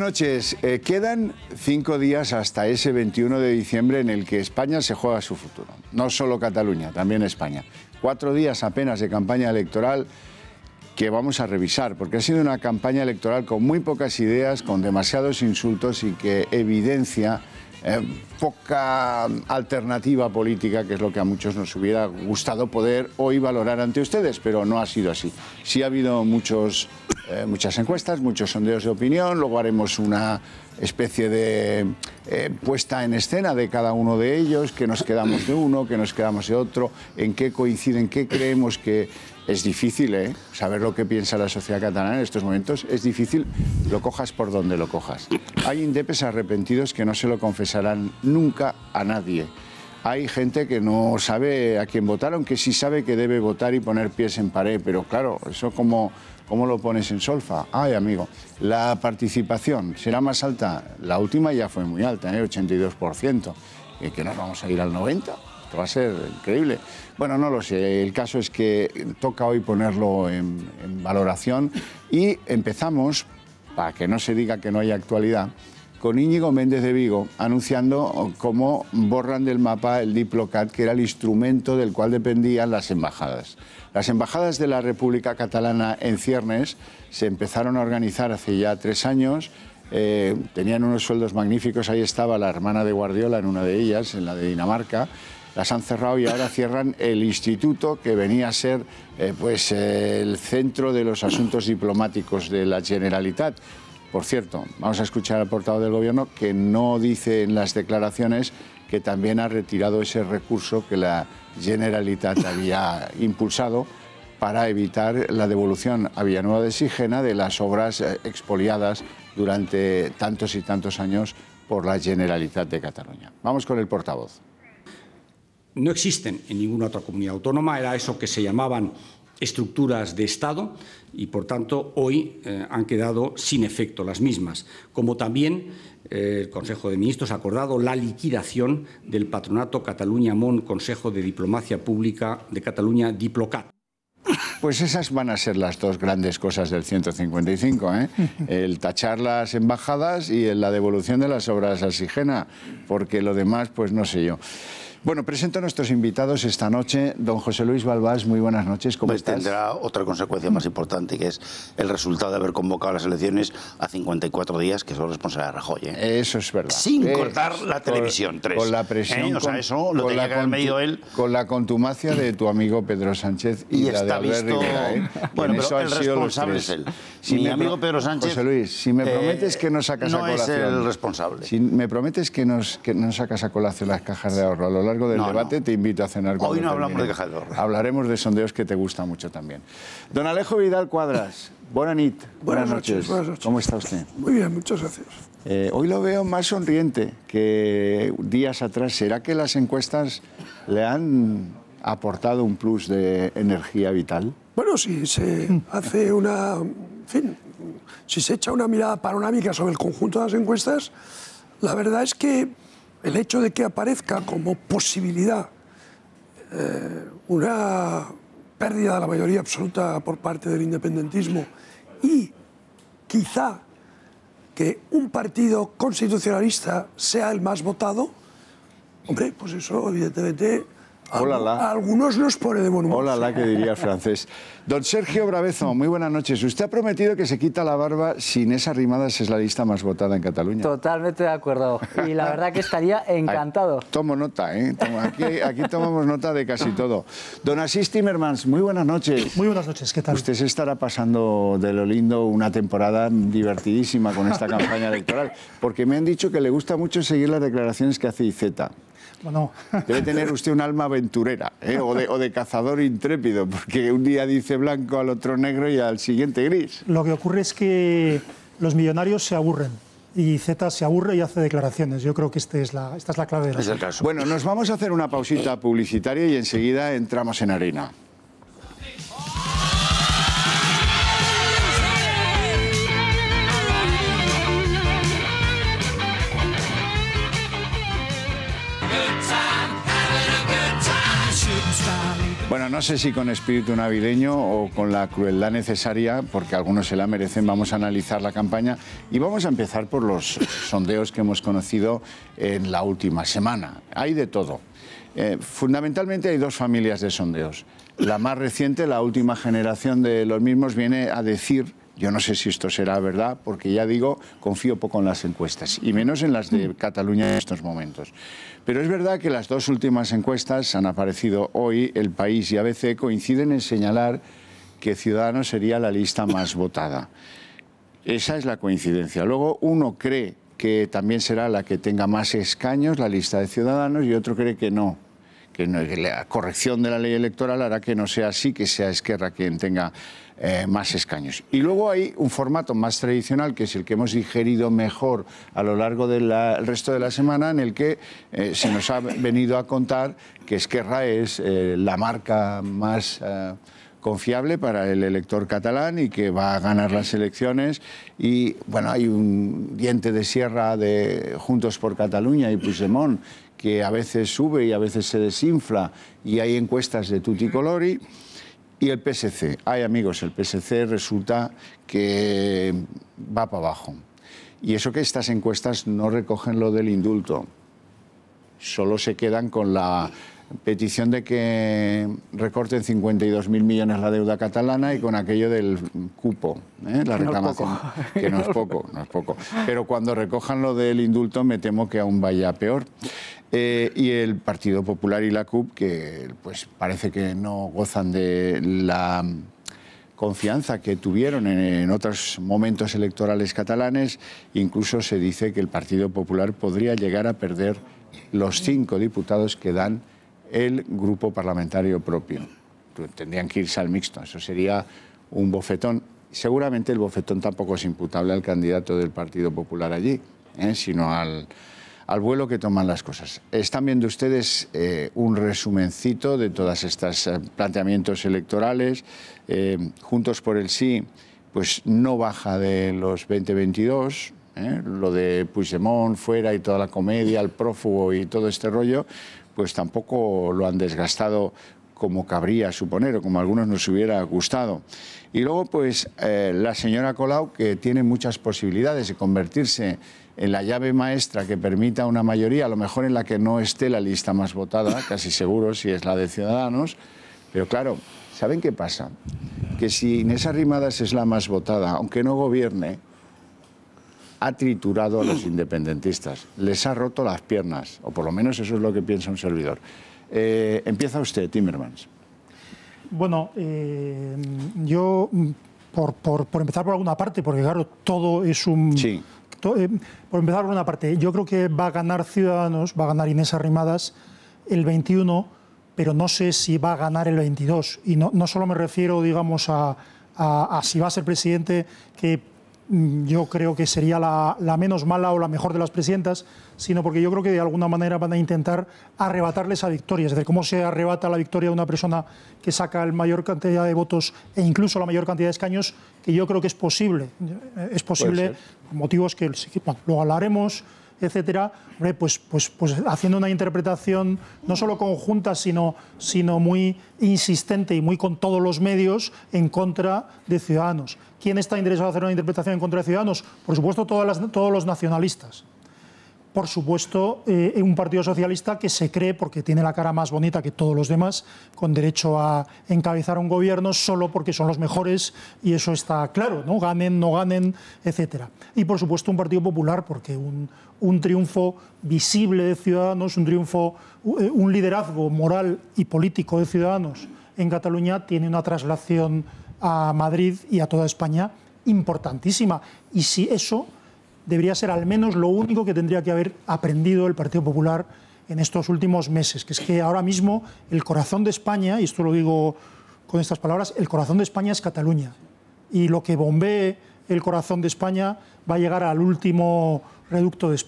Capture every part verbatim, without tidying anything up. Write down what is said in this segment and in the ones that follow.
noches. Eh, quedan cinco días hasta ese veintiuno de diciembre en el que España se juega su futuro. No solo Cataluña, también España. Cuatro días apenas de campaña electoral que vamos a revisar, porque ha sido una campaña electoral con muy pocas ideas, con demasiados insultos y que evidencia eh, poca alternativa política, que es lo que a muchos nos hubiera gustado poder hoy valorar ante ustedes, pero no ha sido así. Sí ha habido muchos, eh, muchas encuestas, muchos sondeos de opinión, luego haremos una especie de eh, puesta en escena de cada uno de ellos, que nos quedamos de uno, que nos quedamos de otro, en qué coinciden, qué creemos que... Es difícil, ¿eh? Saber lo que piensa la sociedad catalana en estos momentos. Es difícil, lo cojas por donde lo cojas. Hay indepes arrepentidos que no se lo confesarán nunca a nadie. Hay gente que no sabe a quién votar, aunque sí sabe que debe votar y poner pies en pared. Pero claro, eso ¿cómo, cómo lo pones en solfa? Ay, amigo, la participación será más alta. La última ya fue muy alta, ¿eh? ochenta y dos por ciento. ¿Y que nos vamos a ir al noventa por ciento? Va a ser increíble. Bueno, no lo sé. El caso es que toca hoy ponerlo en, en valoración y empezamos, para que no se diga que no hay actualidad, con Íñigo Méndez de Vigo anunciando cómo borran del mapa el Diplocat, que era el instrumento del cual dependían las embajadas. Las embajadas de la República Catalana en ciernes se empezaron a organizar hace ya tres años. Eh, tenían unos sueldos magníficos. Ahí estaba la hermana de Guardiola en una de ellas, en la de Dinamarca. Las han cerrado y ahora cierran el instituto que venía a ser eh, pues, eh, el centro de los asuntos diplomáticos de la Generalitat. Por cierto, vamos a escuchar al portavoz del Gobierno, que no dice en las declaraciones que también ha retirado ese recurso que la Generalitat había impulsado para evitar la devolución a Villanueva de Sigena de las obras eh, expoliadas durante tantos y tantos años por la Generalitat de Cataluña. Vamos con el portavoz. No existen en ninguna otra comunidad autónoma, era eso que se llamaban estructuras de Estado y, por tanto, hoy eh, han quedado sin efecto las mismas. Como también eh, el Consejo de Ministros ha acordado la liquidación del Patronato Catalunya-Món Consejo de Diplomacia Pública de Cataluña, Diplocat. Pues esas van a ser las dos grandes cosas del ciento cincuenta y cinco, ¿eh? El tachar las embajadas y la devolución de las obras a Sigena, porque lo demás, pues no sé yo. Bueno, presento a nuestros invitados esta noche. Don José Luis Balbás, muy buenas noches, ¿cómo pues estás? Tendrá otra consecuencia más importante, que es el resultado de haber convocado las elecciones a cincuenta y cuatro días, que es responsable de Rajoy, ¿eh? Eso es verdad. Sin eh, cortar la televisión, tres. Con la presión, ¿Eh? O sea, eso lo tenía que haber medido él. Con la contumacia de tu amigo Pedro Sánchez y, y la de Albert visto... Rivera, ¿eh? Bueno, pero el responsable es él. Si Mi me amigo Pedro Sánchez... José Luis, si me prometes eh, que no sacas no a colación... No es el responsable. Si me prometes que, nos, que no sacas a colación las cajas de ahorro a lo largo del no, debate, no. te invito a cenar con Hoy no hablamos de cajas de ahorro. Hablaremos de sondeos que te gustan mucho también. Don Alejo Vidal Cuadras, buena nit. Buenas, buenas noches, noches. Buenas noches. ¿Cómo está usted? Muy bien, muchas gracias. Eh, hoy lo veo más sonriente que días atrás. ¿Será que las encuestas le han aportado un plus de energía vital? Bueno, si se hace una... En fin, si se echa una mirada panorámica sobre el conjunto de las encuestas, la verdad es que el hecho de que aparezca como posibilidad eh, una pérdida de la mayoría absoluta por parte del independentismo y quizá que un partido constitucionalista sea el más votado, hombre, pues eso evidentemente a, a algunos nos pone de buen humor. Hola, la que diría el francés. Don Sergio Bravezo, muy buenas noches. Usted ha prometido que se quita la barba sin esas rimadas, es la lista más votada en Cataluña. Totalmente de acuerdo. Y la verdad que estaría encantado. Ay, tomo nota, ¿eh? Aquí, aquí tomamos nota de casi todo. Don Asís Timmermans, muy buenas noches. Muy buenas noches, ¿qué tal? Usted se estará pasando de lo lindo una temporada divertidísima con esta campaña electoral, porque me han dicho que le gusta mucho seguir las declaraciones que hace Iceta. Bueno. Debe tener usted un alma aventurera, ¿eh? o, de, o de cazador intrépido, porque un día dice blanco, al otro negro y al siguiente gris. Lo que ocurre es que los millonarios se aburren y Zeta se aburre y hace declaraciones. Yo creo que este es la, esta es la clave de la es el caso. Bueno, nos vamos a hacer una pausita publicitaria y enseguida entramos en harina. Bueno, no sé si con espíritu navideño o con la crueldad necesaria, porque algunos se la merecen, vamos a analizar la campaña y vamos a empezar por los sondeos que hemos conocido en la última semana. Hay de todo. Eh, fundamentalmente hay dos familias de sondeos. La más reciente, la última generación de los mismos, viene a decir, yo no sé si esto será verdad, porque ya digo, confío poco en las encuestas, y menos en las de Cataluña en estos momentos. Pero es verdad que las dos últimas encuestas han aparecido hoy, El País y A B C, coinciden en señalar que Ciudadanos sería la lista más votada. Esa es la coincidencia. Luego uno cree que también será la que tenga más escaños, la lista de Ciudadanos, y otro cree que no. Que la corrección de la ley electoral hará que no sea así, que sea Esquerra quien tenga eh, más escaños. Y luego hay un formato más tradicional, que es el que hemos digerido mejor a lo largo del resto de la semana, en el que eh, se nos ha venido a contar que Esquerra es eh, la marca más eh, confiable para el elector catalán y que va a ganar las elecciones. Y bueno, hay un diente de sierra de Juntos por Cataluña y Puigdemont, que a veces sube y a veces se desinfla, y hay encuestas de tutti colori. Y el P S C, ay amigos, el P S C resulta que va para abajo. Y eso que estas encuestas no recogen lo del indulto, solo se quedan con la petición de que recorten cincuenta y dos mil millones la deuda catalana y con aquello del cupo, ¿eh? La reclamación, que no es poco, no es poco. Pero cuando recojan lo del indulto me temo que aún vaya peor. Eh, y el Partido Popular y la C U P, que pues parece que no gozan de la confianza que tuvieron en, en otros momentos electorales catalanes, incluso se dice que el Partido Popular podría llegar a perder los cinco diputados que dan el grupo parlamentario propio. Tendrían que irse al mixto, eso sería un bofetón. Seguramente el bofetón tampoco es imputable al candidato del Partido Popular allí, ¿eh? sino al, al vuelo que toman las cosas. Están viendo ustedes eh, un resumencito de todos estos eh, planteamientos electorales. Eh, Juntos por el Sí, pues no baja de los veinte veintidós, ¿eh? Lo de Puigdemont fuera y toda la comedia, el prófugo y todo este rollo, pues tampoco lo han desgastado como cabría suponer, o como a algunos nos hubiera gustado. Y luego, pues, eh, la señora Colau, que tiene muchas posibilidades de convertirse en la llave maestra que permita una mayoría, a lo mejor en la que no esté la lista más votada, casi seguro si es la de Ciudadanos, pero claro, ¿saben qué pasa? Que si Inés Arrimadas es la más votada, aunque no gobierne, ha triturado a los independentistas, les ha roto las piernas, o por lo menos eso es lo que piensa un servidor. Eh, empieza usted, Timmermans. Bueno, eh, yo, por, por, por empezar por alguna parte, porque claro, todo es un... Sí. To, eh, por empezar por una parte, yo creo que va a ganar Ciudadanos, va a ganar Inés Arrimadas el veintiuno, pero no sé si va a ganar el veintidós. Y no, no solo me refiero, digamos, a, a, a si va a ser presidente, que yo creo que sería la, la menos mala o la mejor de las presidentas, sino porque yo creo que de alguna manera van a intentar arrebatarle esa victoria. Es decir, cómo se arrebata la victoria de una persona que saca la mayor cantidad de votos e incluso la mayor cantidad de escaños, que yo creo que es posible. Es posible, por motivos que bueno, luego hablaremos, etcétera, pues, pues, pues haciendo una interpretación no solo conjunta, sino, sino muy insistente y muy con todos los medios en contra de Ciudadanos. ¿Quién está interesado en hacer una interpretación en contra de Ciudadanos? Por supuesto, todas las, todos los nacionalistas. Por supuesto, eh, un partido socialista que se cree, porque tiene la cara más bonita que todos los demás, con derecho a encabezar un gobierno solo porque son los mejores, y eso está claro, ¿no? Ganen, no ganen, etcétera. Y por supuesto un Partido Popular, porque un, un triunfo visible de Ciudadanos, un triunfo, un liderazgo moral y político de Ciudadanos en Cataluña tiene una traslación a Madrid y a toda España importantísima. Y si eso debería ser al menos lo único que tendría que haber aprendido el Partido Popular en estos últimos meses, que es que ahora mismo el corazón de España, y esto lo digo con estas palabras, el corazón de España es Cataluña. Y lo que bombee el corazón de España va a llegar al último reducto de España.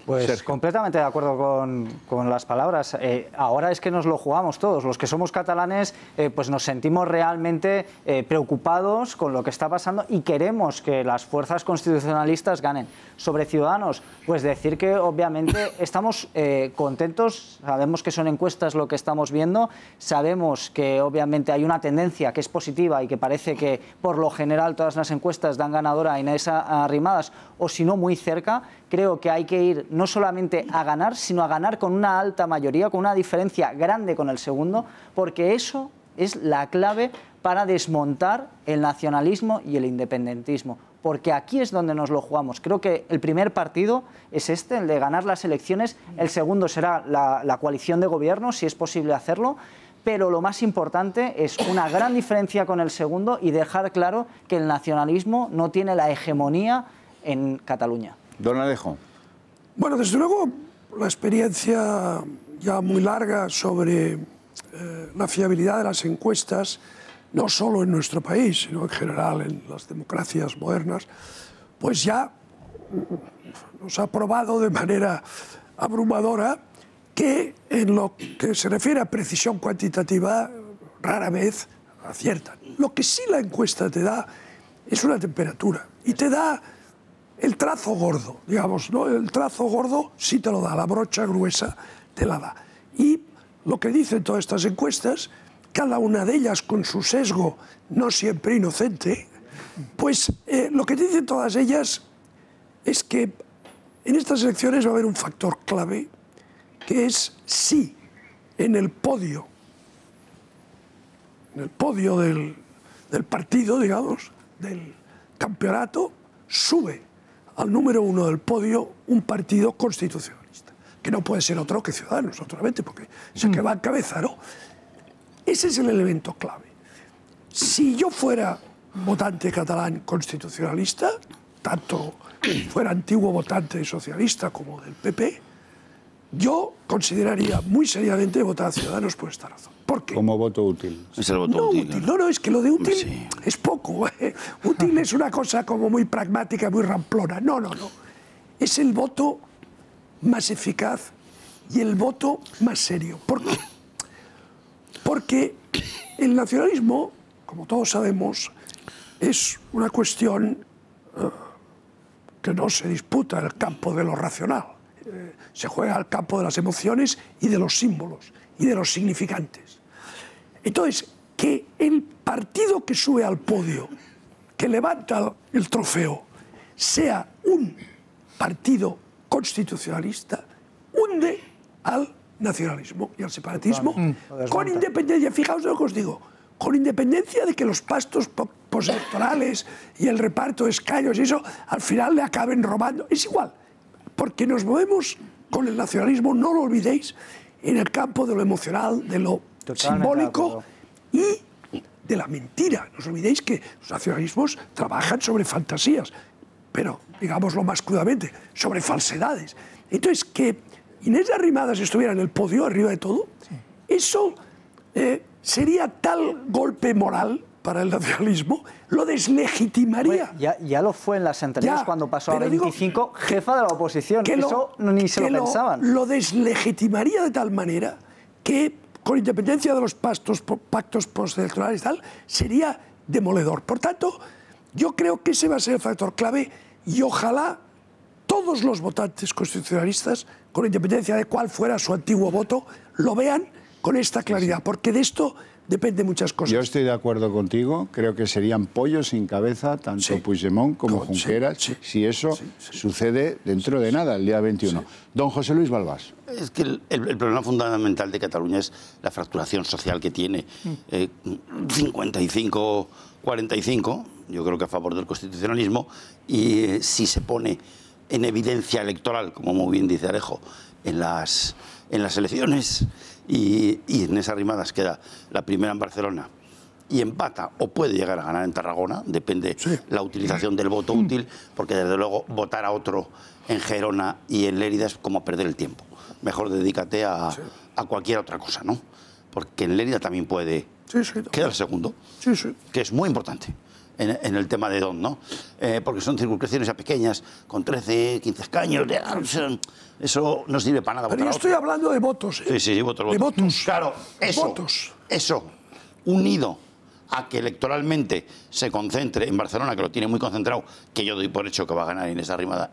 Pues Sergio. completamente de acuerdo con, con las palabras. Eh, ahora es que nos lo jugamos todos. Los que somos catalanes eh, pues nos sentimos realmente eh, preocupados con lo que está pasando y queremos que las fuerzas constitucionalistas ganen. Sobre Ciudadanos, pues decir que obviamente estamos eh, contentos, sabemos que son encuestas lo que estamos viendo, sabemos que obviamente hay una tendencia que es positiva y que parece que por lo general todas las encuestas dan ganadora a Inés Arrimadas o si no muy cerca. Creo que hay que ir no solamente a ganar, sino a ganar con una alta mayoría, con una diferencia grande con el segundo, porque eso es la clave para desmontar el nacionalismo y el independentismo. Porque aquí es donde nos lo jugamos. Creo que el primer partido es este, el de ganar las elecciones. El segundo será la, la coalición de gobierno, si es posible hacerlo. Pero lo más importante es una gran diferencia con el segundo y dejar claro que el nacionalismo no tiene la hegemonía en Cataluña. Don Alejo. Bueno, desde luego, la experiencia ya muy larga sobre eh, la fiabilidad de las encuestas, no solo en nuestro país, sino en general en las democracias modernas, pues ya nos ha probado de manera abrumadora que en lo que se refiere a precisión cuantitativa rara vez aciertan. Lo que sí la encuesta te da es una temperatura y te da el trazo gordo, digamos, ¿no? El trazo gordo sí te lo da, la brocha gruesa te la da. Y lo que dicen todas estas encuestas, cada una de ellas con su sesgo no siempre inocente, pues eh, lo que dicen todas ellas es que en estas elecciones va a haber un factor clave, que es si en el podio, en el podio del, del partido, digamos, del campeonato, sube al número uno del podio un partido constitucionalista, que no puede ser otro que Ciudadanos, naturalmente, porque es el que va en cabeza, ¿no? Ese es el elemento clave. Si yo fuera votante catalán constitucionalista, tanto fuera antiguo votante socialista como del P P, yo consideraría muy seriamente votar a Ciudadanos por esta razón. ¿Por qué? Como voto útil. Es el voto No, útil. útil. No, no, es que lo de útil Sí. es poco. ¿eh? Útil es una cosa como muy pragmática, muy ramplona. No, no, no. Es el voto más eficaz y el voto más serio. ¿Por qué? Porque el nacionalismo, como todos sabemos, es una cuestión uh, que no se disputa en el campo de lo racional. Eh, se juega al campo de las emociones y de los símbolos y de los significantes. Entonces, que el partido que sube al podio, que levanta el trofeo, sea un partido constitucionalista, hunde al nacionalismo y al separatismo, con independencia, fijaos lo que os digo, con independencia de que los pastos postelectorales y el reparto de escaños y eso, al final le acaben robando. Es igual, porque nos movemos con el nacionalismo, no lo olvidéis, en el campo de lo emocional, de lo Totalmente simbólico y de la mentira. No os olvidéis que los nacionalismos trabajan sobre fantasías, pero, digámoslo más crudamente, sobre falsedades. Entonces, que Inés Arrimadas estuviera en el podio, arriba de todo, sí. eso eh, sería tal golpe moral para el nacionalismo, lo deslegitimaría. Bueno, ya, ya lo fue en las anteriores, ya, cuando pasó a digo, veinticinco, jefa de la oposición. Que Eso lo, ni se que lo lo, pensaban. Lo deslegitimaría de tal manera que, con independencia de los pactos, pactos postelectorales y tal, sería demoledor. Por tanto, yo creo que ese va a ser el factor clave y ojalá todos los votantes constitucionalistas, con independencia de cuál fuera su antiguo voto, lo vean con esta claridad, porque de esto depende muchas cosas. Yo estoy de acuerdo contigo, creo que serían pollos sin cabeza, tanto Sí. Puigdemont como Como- sí, Junqueras, sí. si eso Sí, sí. sucede dentro de nada, el día veintiuno. Don José Luis Balbás. Es que el, el- el problema fundamental de Cataluña es la fracturación social que tiene. Eh, cincuenta y cinco cuarenta y cinco, yo creo que a favor del constitucionalismo, y eh, si se pone en evidencia electoral, como muy bien dice Alejo, en las, en las elecciones, y, y Inés Arrimadas queda la primera en Barcelona y empata o puede llegar a ganar en Tarragona, depende Sí. la utilización del voto útil, porque desde luego votar a otro en Gerona y en Lérida es como perder el tiempo. Mejor dedícate a, Sí. a cualquier otra cosa, ¿no? Porque en Lérida también puede Sí, sí, no. quedar segundo, Sí, sí. que es muy importante. en, en el tema de Don, ¿no? Eh, porque son circunscripciones ya pequeñas, con trece, quince escaños, eso no sirve para nada. Pero yo estoy hablando de votos, ¿eh? Sí, sí, votos, de votos. votos. Claro, eso, votos. eso, unido a que electoralmente se concentre en Barcelona, que lo tiene muy concentrado, que yo doy por hecho que va a ganar Inés Arrimada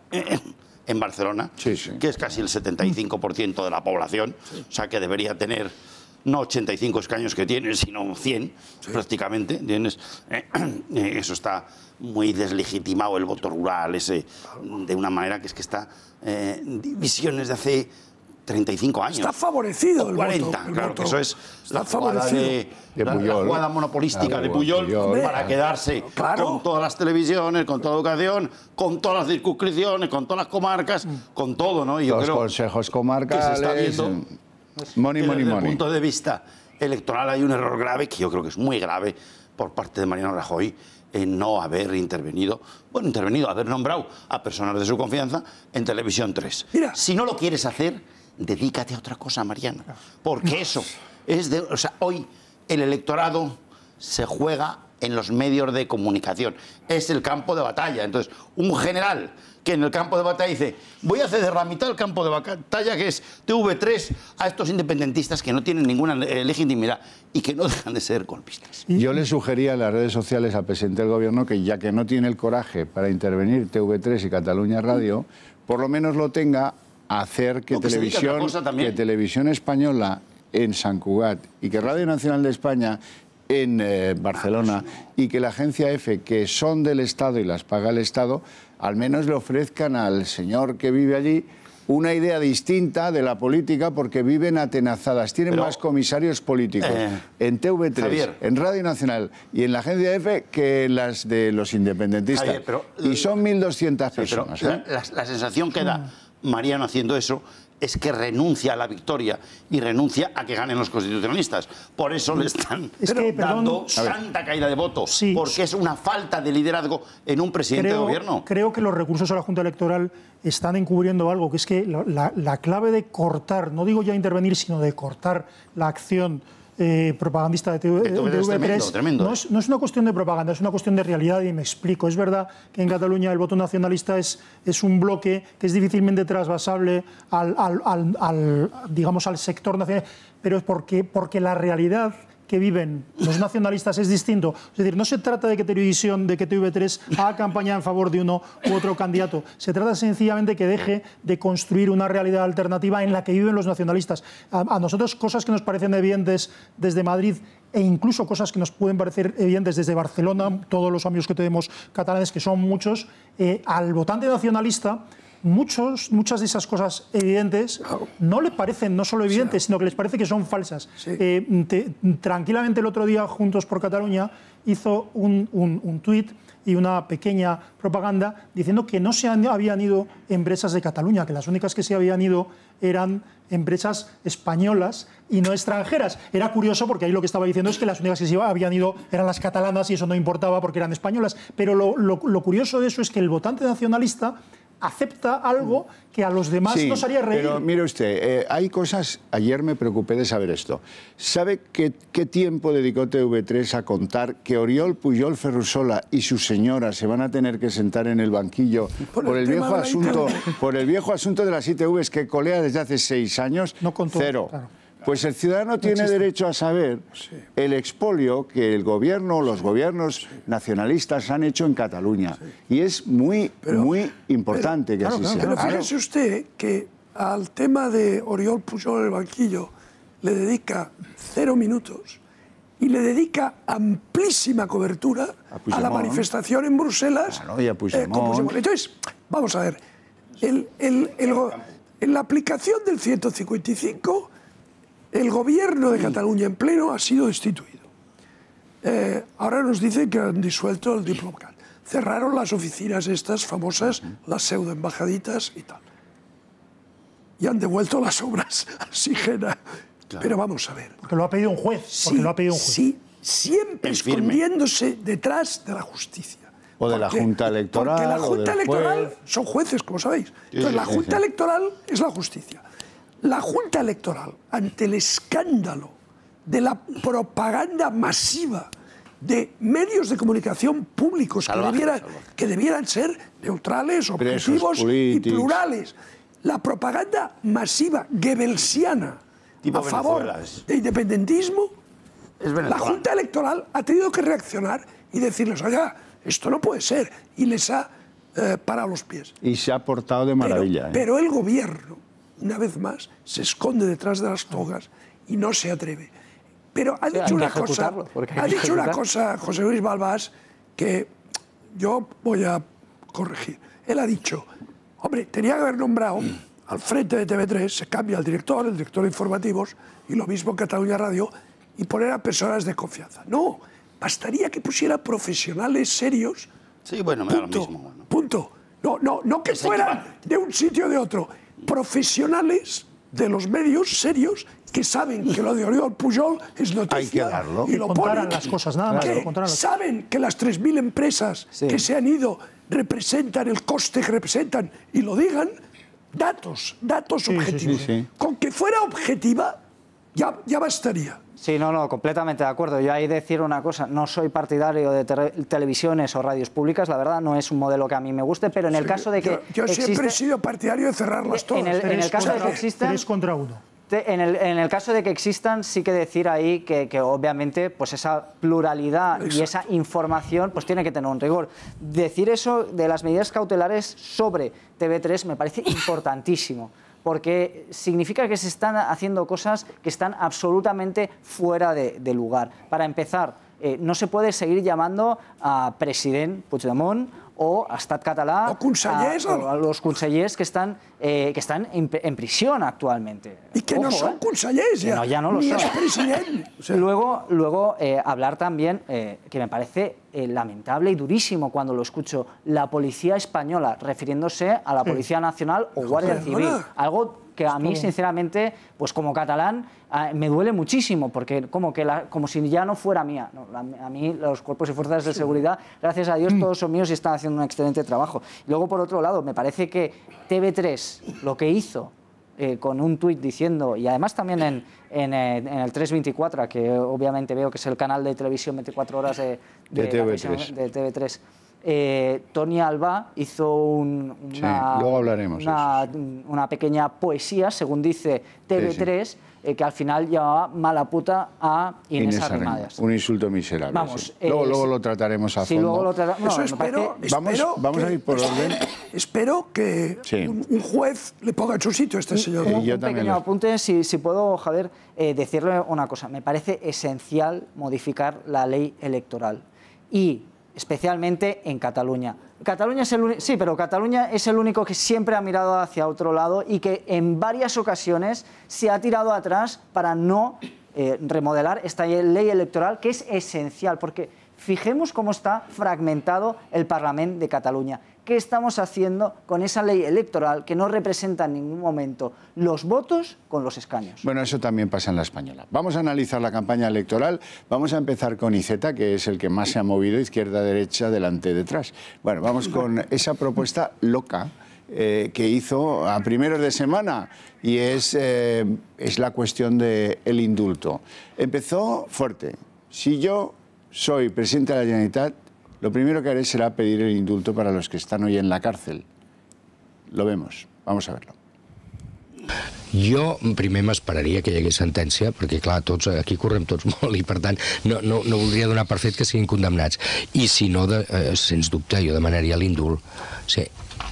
en Barcelona, sí, sí. que es casi el setenta y cinco por ciento de la población, sí. O sea que debería tener no ochenta y cinco escaños que tiene, sino cien, sí. Prácticamente. ¿Tienes? Eh, eh, eso está muy deslegitimado, el voto rural, ese, de una manera que es que está eh, divisiones de hace treinta y cinco años. Está favorecido el cuarenta, voto. El claro, voto. que eso es está la jugada, de, de la, la jugada monopolística ah, de Pujol, Pujol para quedarse claro. Con todas las televisiones, con toda la educación, con todas las circunscripciones, con todas las comarcas, con todo, ¿no? Y yo Los creo consejos comarcales, que se está viendo money, que money, desde money. el punto de vista electoral hay un error grave, que yo creo que es muy grave, por parte de Mariano Rajoy, en no haber intervenido, bueno, intervenido, haber nombrado a personas de su confianza en Televisión tres. Mira. Si no lo quieres hacer, dedícate a otra cosa, Mariano, porque eso es de... O sea, hoy el electorado se juega en los medios de comunicación, es el campo de batalla. Entonces, un general que en el campo de batalla dice, voy a ceder la mitad del campo de batalla, que es T V tres, a estos independentistas que no tienen ninguna legitimidad y que no dejan de ser golpistas. Yo le sugería a las redes sociales al presidente del gobierno que, ya que no tiene el coraje para intervenir T V tres y Cataluña Radio, por lo menos lo tenga a hacer que, que televisión, que televisión española en Sant Cugat y que Radio Nacional de España en eh, Barcelona y que la agencia EFE, que son del Estado y las paga el Estado, al menos le ofrezcan al señor que vive allí una idea distinta de la política, porque viven atenazadas. Tienen Pero, más comisarios políticos eh, en T V tres, Javier, en Radio Nacional y en la agencia EFE que las de los independentistas. Javier, pero, y son mil doscientas sí, personas. Pero, ¿eh? la, la sensación que da Mariano haciendo eso es que renuncia a la victoria y renuncia a que ganen los constitucionalistas. Por eso le están es que, dando perdón, tanta caída de votos, sí, porque es una falta de liderazgo en un presidente creo, de gobierno. Creo que los recursos a la Junta Electoral están encubriendo algo, que es que la, la, la clave de cortar, no digo ya intervenir, sino de cortar la acción Eh, propagandista de T V tres, es tremendo, tremendo, no, es, no es una cuestión de propaganda, es una cuestión de realidad, y me explico. Es verdad que en Cataluña el voto nacionalista es, es un bloque que es difícilmente trasvasable al, al, al, al, digamos, al sector nacional, pero es porque, porque la realidad que viven los nacionalistas es distinto. Es decir, no se trata de que Televisión, de que T V tres haga campaña en favor de uno u otro candidato. Se trata sencillamente que deje de construir una realidad alternativa en la que viven los nacionalistas. A, a nosotros cosas que nos parecen evidentes desde Madrid, e incluso cosas que nos pueden parecer evidentes desde Barcelona, todos los amigos que tenemos catalanes, que son muchos, eh, al votante nacionalista, Muchos, muchas de esas cosas evidentes no le parecen no solo evidentes, sino que les parece que son falsas. Sí. Eh, te, tranquilamente el otro día Juntos por Cataluña hizo un, un, un tuit y una pequeña propaganda diciendo que no se han, habían ido empresas de Cataluña, que las únicas que se habían ido eran empresas españolas y no extranjeras. Era curioso porque ahí lo que estaba diciendo es que las únicas que se habían ido eran las catalanas y eso no importaba porque eran españolas. Pero lo, lo, lo curioso de eso es que el votante nacionalista acepta algo que a los demás sí, nos haría reír. Pero mire usted, eh, hay cosas... Ayer me preocupé de saber esto. ¿Sabe qué, qué tiempo dedicó T V tres a contar que Oriol Pujol Ferrusola y su señora se van a tener que sentar en el banquillo por, por, el, el, viejo asunto, por el viejo asunto de las I T Vs que colea desde hace seis años? No contó, cero. Claro. Pues el ciudadano tiene derecho a saber sí. el expolio que el gobierno, los gobiernos sí. nacionalistas han hecho en Cataluña. Sí. Y es muy, pero, muy importante pero, que claro, así claro, sea. Pero fíjese usted que al tema de Oriol Pujol en el banquillo le dedica cero minutos y le dedica amplísima cobertura a, a la manifestación en Bruselas. Claro, y a Puigdemont. Eh, Entonces, vamos a ver, el, el, el, en la aplicación del ciento cincuenta y cinco... el gobierno de Cataluña en pleno ha sido destituido. Eh, ahora nos dicen que han disuelto el Diplocat. Cerraron las oficinas estas famosas, las pseudoembajaditas y tal. Y han devuelto las obras a Sigena. Claro. Pero vamos a ver. Porque lo ha pedido un juez. Sí, lo ha pedido un juez. sí, siempre escondiéndose detrás de la justicia. O de porque, la Junta Electoral. Porque la Junta Electoral juez. son jueces, como sabéis. Entonces, la Junta Electoral es la justicia. La Junta Electoral, ante el escándalo de la propaganda masiva de medios de comunicación públicos que Salvaje, debieran, salvaje. que debieran ser neutrales, Presos objetivos y políticos. plurales. La propaganda masiva goebbelsiana Tipo a favor Venezuela es. de independentismo, Es la Venezuela. Junta Electoral ha tenido que reaccionar y decirles, oiga, esto no puede ser, y les ha eh, parado los pies. Y se ha portado de maravilla. Pero, ¿eh? pero el gobierno, una vez más, se esconde detrás de las togas y no se atreve. Pero ha Sí, hay dicho que una cosa, ejecutarlo, porque hay ha que dicho una ejecutar. cosa José Luis Balbás que yo voy a corregir. Él ha dicho, hombre, tenía que haber nombrado al frente de T V tres, se cambia el director, el director de informativos, y lo mismo en Cataluña Radio, y poner a personas de confianza. No, bastaría que pusiera profesionales serios. Sí, bueno, me da lo Punto. mismo. Bueno. Punto. No, no, no que se fueran equiparan. de un sitio o de otro. Profesionales de los medios serios que saben que lo de Oriol Pujol es noticia. Hay que darlo. Y lo Que contaran ponen. las cosas, nada más, Que que contaran las- saben que las tres mil empresas Sí. que se han ido representan el coste que representan y lo digan. Datos, datos Sí, sí, objetivos. sí, sí. Con que fuera objetiva, ya, ya bastaría. Sí, no, no, completamente de acuerdo. Yo ahí decir una cosa, no soy partidario de te- televisiones o radios públicas, la verdad, no es un modelo que a mí me guste, pero en el caso de que Yo, yo siempre existe- he sido partidario de cerrarlas todas. en el, en el Tres caso de contra- que existan, Tres contra uno. te- en el, en el caso de que existan, sí que decir ahí que, que obviamente pues esa pluralidad y esa información pues tiene que tener un rigor. Decir eso de las medidas cautelares sobre T V tres me parece importantísimo, porque significa que se están haciendo cosas que están absolutamente fuera de, de lugar. Para empezar, eh, no se puede seguir llamando a president Puigdemont o a Estat català, O consellers, a, o- a los consellers que están, eh, que están en, en prisión actualmente. Y que no Ojo, son eh. consellers, Que ya, no, ya no lo ni son. expresidente. O sea, Luego, luego eh, hablar también, eh, que me parece eh, lamentable y durísimo cuando lo escucho, la policía española refiriéndose a la Policía Nacional o Guardia perdona. Civil. Algo que a mí, sinceramente, pues como catalán, ah, me duele muchísimo, porque como, que la- como si ya no fuera mía. No, la- a mí los cuerpos y fuerzas de seguridad, gracias a Dios, todos son míos y están haciendo un excelente trabajo. Y luego, por otro lado, me parece que T V tres, lo que hizo, eh, con un tuit diciendo, y además también en, en, eh, en el tres veinticuatro, que obviamente veo que es el canal de televisión veinticuatro horas de, De la T V televisión tres. de T V tres, eh, Tony Alba hizo un- Sí, una, luego hablaremos de una, una pequeña poesía, según dice T V tres, eh, que al final llevaba mala puta a Inés, Inés Arrimadas. Arrimadas. Un insulto miserable. Vamos, sí. eh, luego, luego sí. lo trataremos a Sí, fondo. luego lo trata- no, Eso me espero, parece- Vamos- espero vamos a que- ir por orden. Espero que Sí. un, un juez le ponga en su sitio a este señor. Y Un, yo un también pequeño lo- apunte, si, si puedo, Javier, eh, decirle una cosa. Me parece esencial modificar la ley electoral y especialmente en Cataluña. Cataluña es el uni- sí, pero Cataluña es el único que siempre ha mirado hacia otro lado y que en varias ocasiones se ha tirado atrás para no eh, remodelar esta ley electoral, que es esencial, porque fijemos cómo está fragmentado el Parlamento de Cataluña. ¿Qué estamos haciendo con esa ley electoral que no representa en ningún momento los votos con los escaños? Bueno, eso también pasa en la española. Vamos a analizar la campaña electoral. Vamos a empezar con Iceta, que es el que más se ha movido, izquierda, derecha, delante, detrás. Bueno, vamos con esa propuesta loca eh, que hizo a primeros de semana, y es, eh, es la cuestión del indulto. Empezó fuerte. Si yo soy presidente de la Generalitat, lo primero que haré será pedir el indulto para los que están hoy en la cárcel. Lo vemos. Vamos a verlo. Jo primer m'esperaria que hi hagués sentència, perquè clar, tots, aquí correm tots molt i per tant no, no, no voldria donar per fet que siguin condemnats. I si no, de, eh, sens dubte, jo demanaria l'indult. Sí.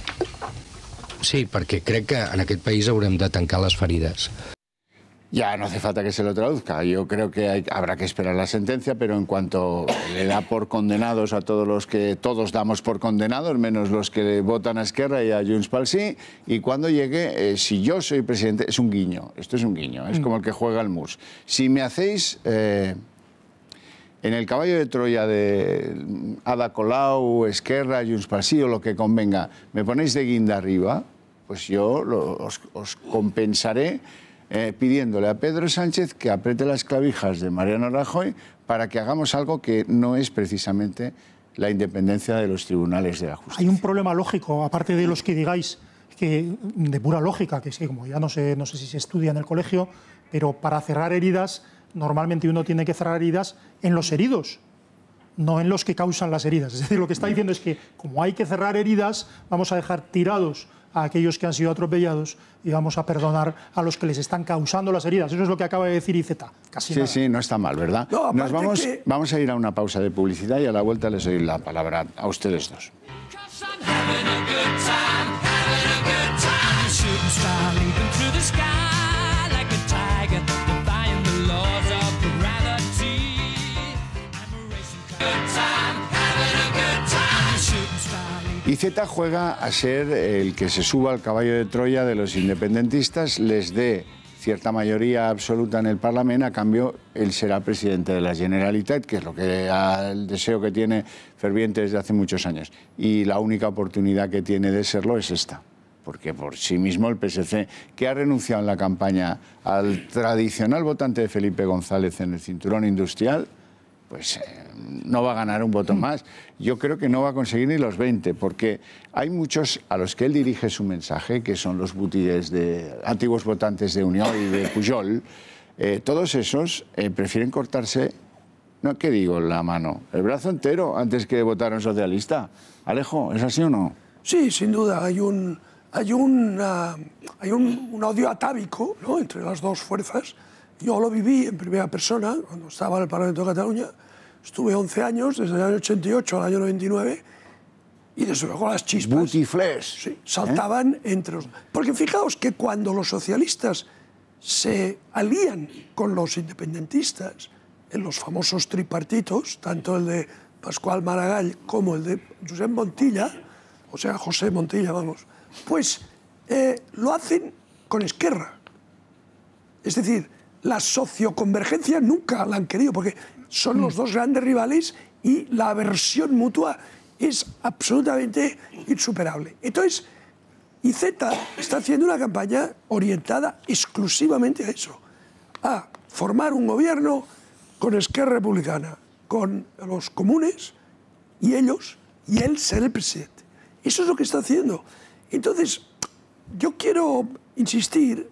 Sí, perquè crec que en aquest país haurem de tancar les ferides. Ya no hace falta que se lo traduzca. Yo creo que hay- habrá que esperar la sentencia, pero en cuanto le da por condenados a todos los que todos damos por condenados, menos los que votan a Esquerra y a Junts pel Sí, y cuando llegue, eh, si yo soy presidente, es un guiño. Esto es un guiño, es como el que juega al mus. Si me hacéis eh, en el caballo de Troya de Ada Colau, Esquerra, Junts pel Sí o lo que convenga, me ponéis de guinda arriba, pues yo lo- os, os compensaré eh, pidiéndole a Pedro Sánchez que apriete las clavijas de Mariano Rajoy para que hagamos algo que no es precisamente la independencia de los tribunales de la justicia. Hay un problema lógico, aparte de los que digáis, que de pura lógica, que es que como ya no sé, no sé si se estudia en el colegio, pero para cerrar heridas, normalmente uno tiene que cerrar heridas en los heridos. no en los que causan las heridas. Es decir, lo que está diciendo es que como hay que cerrar heridas, vamos a dejar tirados a aquellos que han sido atropellados y vamos a perdonar a los que les están causando las heridas. Eso es lo que acaba de decir I Z. Casi sí, nada. sí, no está mal, ¿verdad? No, Nos vamos, que... vamos a ir a una pausa de publicidad y a la vuelta les doy la palabra a ustedes dos. I Z juega a ser el que se suba al caballo de Troya de los independentistas, les dé cierta mayoría absoluta en el Parlamento, a cambio él será presidente de la Generalitat, que es lo que el deseo que tiene ferviente desde hace muchos años. Y la única oportunidad que tiene de serlo es esta, porque por sí mismo el P S C, que ha renunciado en la campaña al tradicional votante de Felipe González en el cinturón industrial, pues eh, no va a ganar un voto más. Yo creo que no va a conseguir ni los veinte, porque hay muchos a los que él dirige su mensaje, que son los butigues de antiguos votantes de Unión y de Pujol. Eh, todos esos eh, prefieren cortarse, no, ¿qué digo? La mano, el brazo entero, antes que votar a un socialista. Alejo, ¿es así o no? Sí, sin duda. Hay un, hay un, uh, hay un, un odio atávico, ¿no?, entre las dos fuerzas. Yo lo viví en primera persona cuando estaba en el Parlamento de Cataluña. Estuve once años, desde el año ochenta y ocho al año noventa y nueve, y desde luego las chispas Butifles. Sí, saltaban ¿eh? entre los... Porque fijaos que cuando los socialistas se alían con los independentistas, en los famosos tripartitos, tanto el de Pascual Maragall como el de Josep Montilla, o sea, José Montilla, vamos, pues eh, lo hacen con Esquerra. Es decir, la socioconvergencia nunca la han querido, porque son los dos grandes rivales y la aversión mutua es absolutamente insuperable. Entonces, I Z está haciendo una campaña orientada exclusivamente a eso, a formar un gobierno con Esquerra Republicana, con los comunes y ellos, y él ser el presidente. Eso es lo que está haciendo. Entonces, yo quiero insistir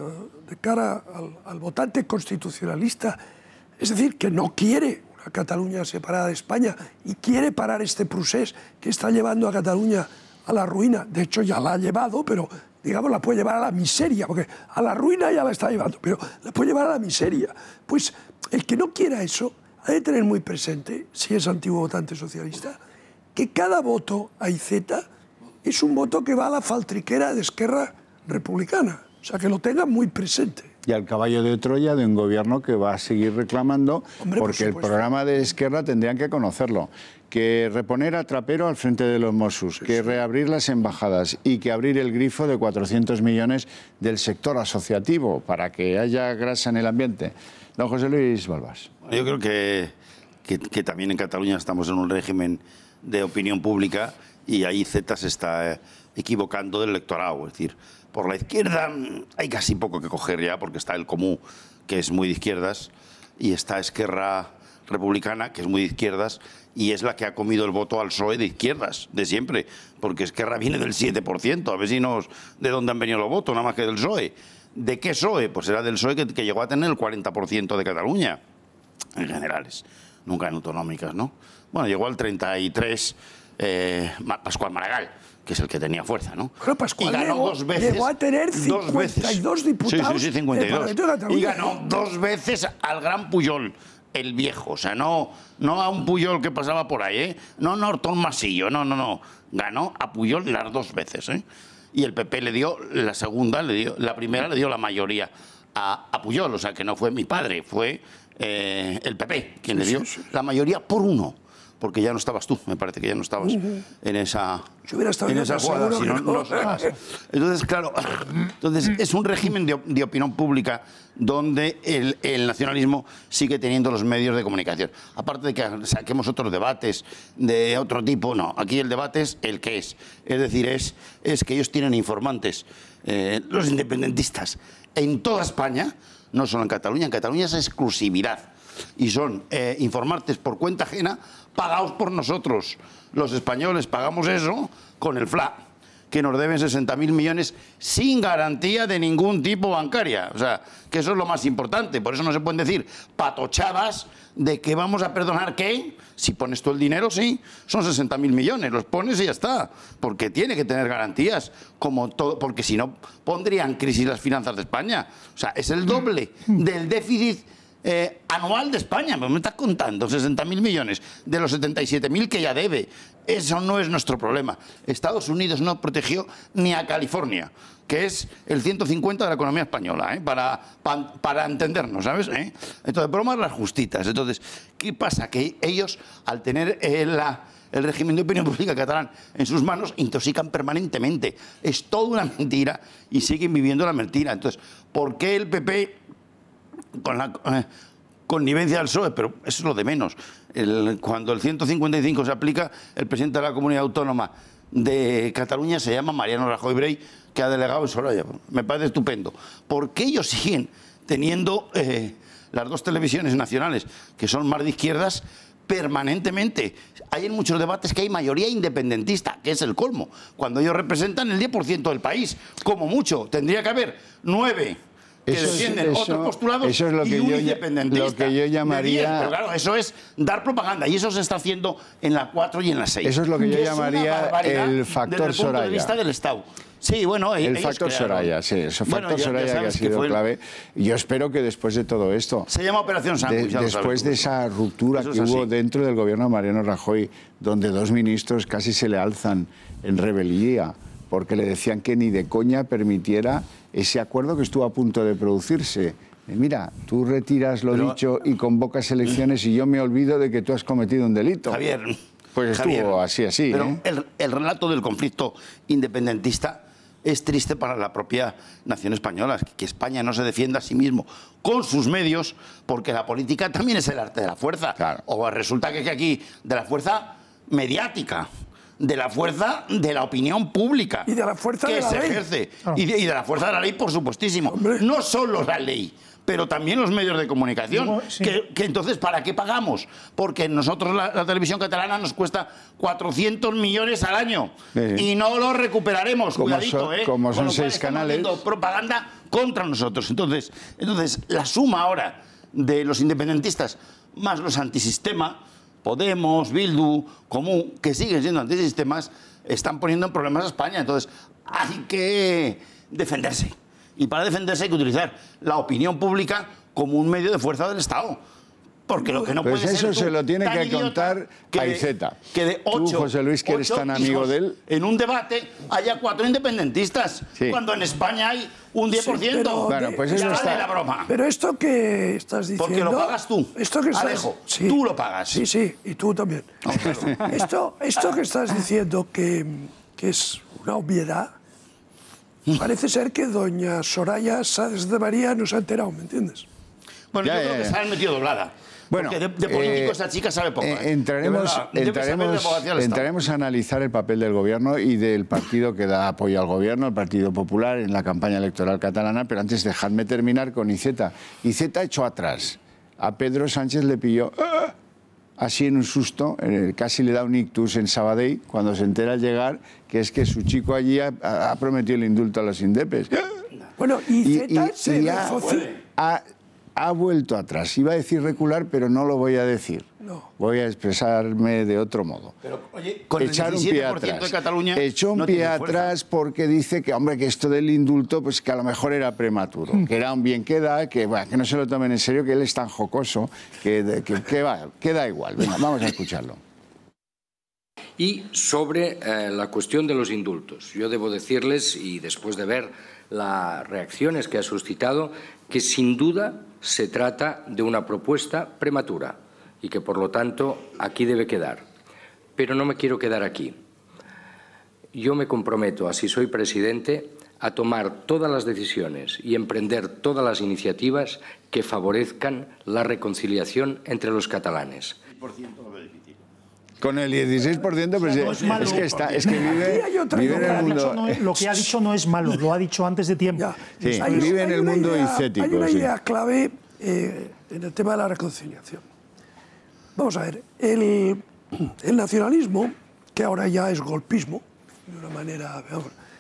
de cara al, al votante constitucionalista, es decir, que no quiere una Cataluña separada de España y quiere parar este procés que está llevando a Cataluña a la ruina. De hecho, ya la ha llevado, pero digamos la puede llevar a la miseria, porque a la ruina ya la está llevando, pero la puede llevar a la miseria. Pues el que no quiera eso ha de tener muy presente, si es antiguo votante socialista, que cada voto a I Z es un voto que va a la faltriquera de Esquerra Republicana. O sea, que lo tengan muy presente. Y al caballo de Troya de un gobierno que va a seguir reclamando, Hombre, porque por el programa de Esquerra tendrían que conocerlo, que reponer a Trapero al frente de los Mossos, sí, que sí. reabrir las embajadas y que abrir el grifo de cuatrocientos millones del sector asociativo para que haya grasa en el ambiente. Don José Luis Balbás. Yo creo que, que, que también en Cataluña estamos en un régimen de opinión pública y ahí Z se está equivocando del electorado, es decir, por la izquierda hay casi poco que coger ya, porque está el Comú, que es muy de izquierdas, y está Esquerra Republicana, que es muy de izquierdas, y es la que ha comido el voto al P S O E de izquierdas, de siempre, porque Esquerra viene del siete por ciento, a ver si nos, de dónde han venido los votos, nada más que del P S O E. ¿De qué P S O E? Pues era del P S O E que, que llegó a tener el cuarenta por ciento de Cataluña, en generales, nunca en autonómicas, ¿no? Bueno, llegó al treinta y tres eh, Pascual Maragall, que es el que tenía fuerza, ¿no? Pero Pascual y ganó llegó, dos veces, llegó a tener cincuenta y dos diputados. Sí, sí, sí, cincuenta y dos. De y ganó dos veces al gran Pujol, el viejo. O sea, no, no a un Pujol que pasaba por ahí, ¿eh? No, no, Hortón Masillo, no, no, no. Ganó a Pujol las dos veces, ¿eh? Y el P P le dio la segunda, le dio, la primera le dio la mayoría a, a Pujol. O sea, que no fue mi padre, fue eh, el P P quien sí, le dio sí, sí. la mayoría por uno. Porque ya no estabas tú, me parece que ya no estabas uh-huh. en esa, Yo hubiera estado en esa jugada, si no, no, no sabes. Entonces, claro, entonces es un régimen de, de opinión pública donde el, el nacionalismo sigue teniendo los medios de comunicación. Aparte de que saquemos otros debates de otro tipo, no, aquí el debate es el que es. Es decir, es, es que ellos tienen informantes, eh, los independentistas, en toda España, no solo en Cataluña, en Cataluña es exclusividad. Y son eh, informantes por cuenta ajena pagados por nosotros. Los españoles pagamos eso con el F L A. que nos deben sesenta mil millones sin garantía de ningún tipo bancaria. O sea, que eso es lo más importante. Por eso no se pueden decir patochadas de que vamos a perdonar qué. Si pones tú el dinero, sí, son sesenta mil millones, los pones y ya está. Porque tiene que tener garantías, como todo, porque si no pondrían en crisis las finanzas de España. O sea, es el doble del déficit Eh, anual de España. Me estás contando sesenta mil millones de los setenta y siete mil que ya debe. Eso no es nuestro problema. Estados Unidos no protegió ni a California, que es el ciento cincuenta de la economía española, ¿eh? para, para, para entendernos, ¿sabes? ¿Eh? Entonces, bromas las justitas. Entonces, ¿qué pasa? Que ellos, al tener eh, la... el régimen de opinión pública catalán en sus manos, intoxican permanentemente. Es toda una mentira y siguen viviendo la mentira. Entonces, ¿por qué el P P, con la eh, connivencia del P S O E, pero eso es lo de menos? El, cuando el ciento cincuenta y cinco se aplica, el presidente de la comunidad autónoma de Cataluña se llama Mariano Rajoy Brey, que ha delegado en Soraya. Me parece estupendo. ¿Por qué ellos siguen teniendo eh, las dos televisiones nacionales, que son más de izquierdas, permanentemente? Hay en muchos debates que hay mayoría independentista, que es el colmo, cuando ellos representan el diez por ciento del país, como mucho. Tendría que haber nueve que eso defienden es, eso, otros postulados eso es lo que y un yo, independentista. Lo que yo llamaría... diez, pero claro, eso es dar propaganda, y eso se está haciendo en la cuatro y en la seis. Eso es lo que yo que llamaría el factor desde el punto Soraya. de vista del Estado. Sí, bueno, el ellos factor crearon. Soraya, sí, el factor Bueno, ya- Soraya ya que ha sabes que sido fue el- clave. Yo espero que después de todo esto, Se llama Operación de- Sándwich, ya lo después sabes. de esa ruptura Eso es que hubo así. dentro del gobierno de Mariano Rajoy, donde dos ministros casi se le alzan en rebeldía porque le decían que ni de coña permitiera ese acuerdo que estuvo a punto de producirse. Eh, Mira, tú retiras lo Pero- dicho y convocas elecciones y yo me olvido de que tú has cometido un delito. Javier, Pues estuvo Javier, así, así. Pero ¿eh? el, el relato del conflicto independentista es triste para la propia nación española, que España no se defienda a sí mismo con sus medios, porque la política también es el arte de la fuerza. Claro. O resulta que aquí de la fuerza mediática, de la fuerza de la opinión pública. Y de la fuerza que de la se ley. ejerce. Y de, y de la fuerza de la ley, por supuestísimo. Hombre. No solo la ley, pero también los medios de comunicación. Digo, sí. que, que entonces, ¿para qué pagamos? Porque nosotros, la, la televisión catalana, nos cuesta cuatrocientos millones al año. Sí. Y no lo recuperaremos, Como cuidadito, son- ¿eh? como Con son lo cual seis estamos canales. haciendo propaganda contra nosotros. Entonces, entonces, la suma ahora de los independentistas más los antisistema, Podemos, Bildu, Común, que siguen siendo antisistemas, están poniendo en problemas a España. Entonces, hay que defenderse. Y para defenderse hay que utilizar la opinión pública como un medio de fuerza del Estado. Porque lo que no Pues puede eso ser tú se lo tiene tan que idiota contar que a de- Iceta. Que de Tú, ocho, José Luis, que eres ocho tan amigo hijos de él. en un debate haya cuatro independentistas, Sí. cuando en España hay un diez por ciento. Sí, pero- Bueno, pues Ya eso vale está- la broma. Pero esto que estás diciendo... Porque lo pagas tú. Esto que estás, Alejo, tú lo pagas. Sí, sí, y tú también. No, claro. Esto, esto que estás diciendo que, que es una obviedad, parece ser que doña Soraya Sáenz de María no se ha enterado, ¿me entiendes? Bueno, Ya, yo ya, creo que ya. se han metido doblada. Bueno, Porque de, de político eh, esa chica sabe poco. eh, ¿eh? entraremos, De verdad, debe saber de entraremos, abogacía del Estado. entraremos a analizar el papel del gobierno y del partido que da apoyo al gobierno, el Partido Popular, en la campaña electoral catalana, pero antes dejadme terminar con Iceta. Iceta echó atrás. A Pedro Sánchez le pilló ¡ah! así en un susto, eh, casi le da un ictus en Sabadell, cuando se entera al llegar que es que su chico allí ha, ha prometido el indulto a los indepes. Bueno, y Z se ha, refoci- ha- ha vuelto atrás. Iba a decir recular, pero no lo voy a decir. No. Voy a expresarme de otro modo. Pero, oye, con el Echar un diecisiete pie por ciento atrás. de Cataluña Echó un no pie tiene fuerza. atrás porque dice que, hombre, que esto del indulto, pues que a lo mejor era prematuro, que era un bien que da, que, bueno, que no se lo tomen en serio, que él es tan jocoso, que, que, que va, que da igual. Venga, vamos a escucharlo. Y sobre eh, la cuestión de los indultos, yo debo decirles, y después de ver las reacciones que ha suscitado, que sin duda se trata de una propuesta prematura y que, por lo tanto, aquí debe quedar. Pero no me quiero quedar aquí. Yo me comprometo, así soy presidente, a tomar todas las decisiones y emprender todas las iniciativas que favorezcan la reconciliación entre los catalanes. Con el dieciséis por ciento, pues, No es malo. es que, está, es que vive, Aquí hay otra vive en cosa. el Lo que ha dicho mundo... no es- lo que ha dicho no es malo, lo ha dicho antes de tiempo. Ya. Sí, Hay- vive en hay el una mundo idea- icético, Hay una sí. idea clave eh, en el tema de la reconciliación. Vamos a ver, el, el nacionalismo, que ahora ya es golpismo, de una manera... vamos,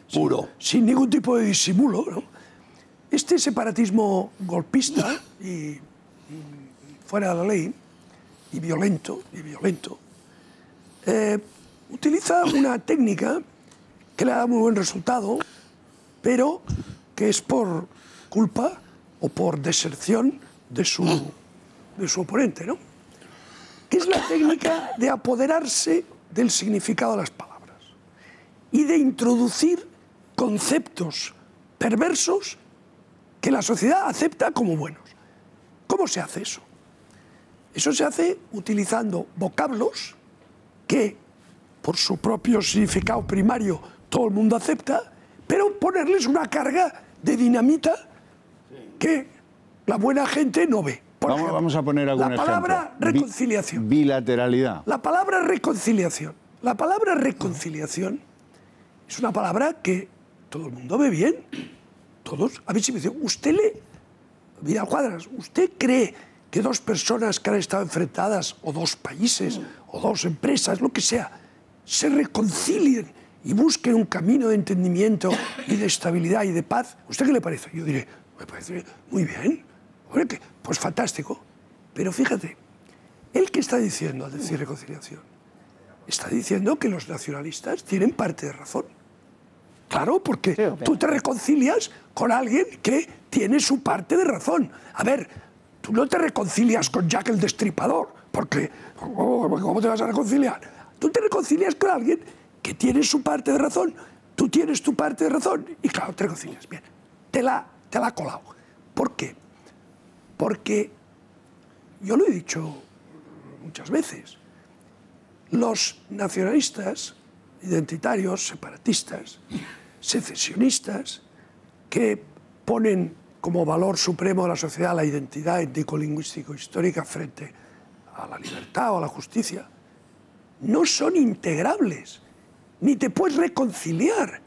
Puro. Sin, sin ningún tipo de disimulo, ¿no? Este separatismo golpista y, y fuera de la ley, y violento, y violento, eh, utiliza una técnica que le da muy buen resultado, pero que es por culpa o por deserción de su, de su oponente, ¿no? Que es la técnica de apoderarse del significado de las palabras y de introducir conceptos perversos que la sociedad acepta como buenos. ¿Cómo se hace eso? Eso se hace utilizando vocablos que, por su propio significado primario, todo el mundo acepta, pero ponerles una carga de dinamita que la buena gente no ve. Por Vamos, ejemplo, vamos a poner algún la palabra ejemplo. reconciliación. Bi- bilateralidad. La palabra reconciliación. La palabra reconciliación es una palabra que todo el mundo ve bien. Todos. A mí si me dicen, usted le... Vidal Quadras, ¿usted cree que dos personas que han estado enfrentadas, o dos países, o dos empresas, lo que sea, se reconcilien y busquen un camino de entendimiento y de estabilidad y de paz? ¿Usted qué le parece? Yo diré, me parece muy bien. Bueno, que, pues fantástico. Pero fíjate, ¿él qué está diciendo al decir reconciliación? Está diciendo que los nacionalistas tienen parte de razón. Claro, porque Sí, okay. tú te reconcilias con alguien que tiene su parte de razón. A ver, tú no te reconcilias con Jack el Destripador, porque ¿cómo te vas a reconciliar? Tú te reconcilias con alguien que tiene su parte de razón. Tú tienes tu parte de razón y claro, te reconcilias. Bien, te la, te la ha colado. ¿Por qué? Porque, yo lo he dicho muchas veces, los nacionalistas, identitarios, separatistas, secesionistas, que ponen como valor supremo de la sociedad la identidad étnico-lingüístico-histórica frente a la libertad o a la justicia, no son integrables, ni te puedes reconciliar.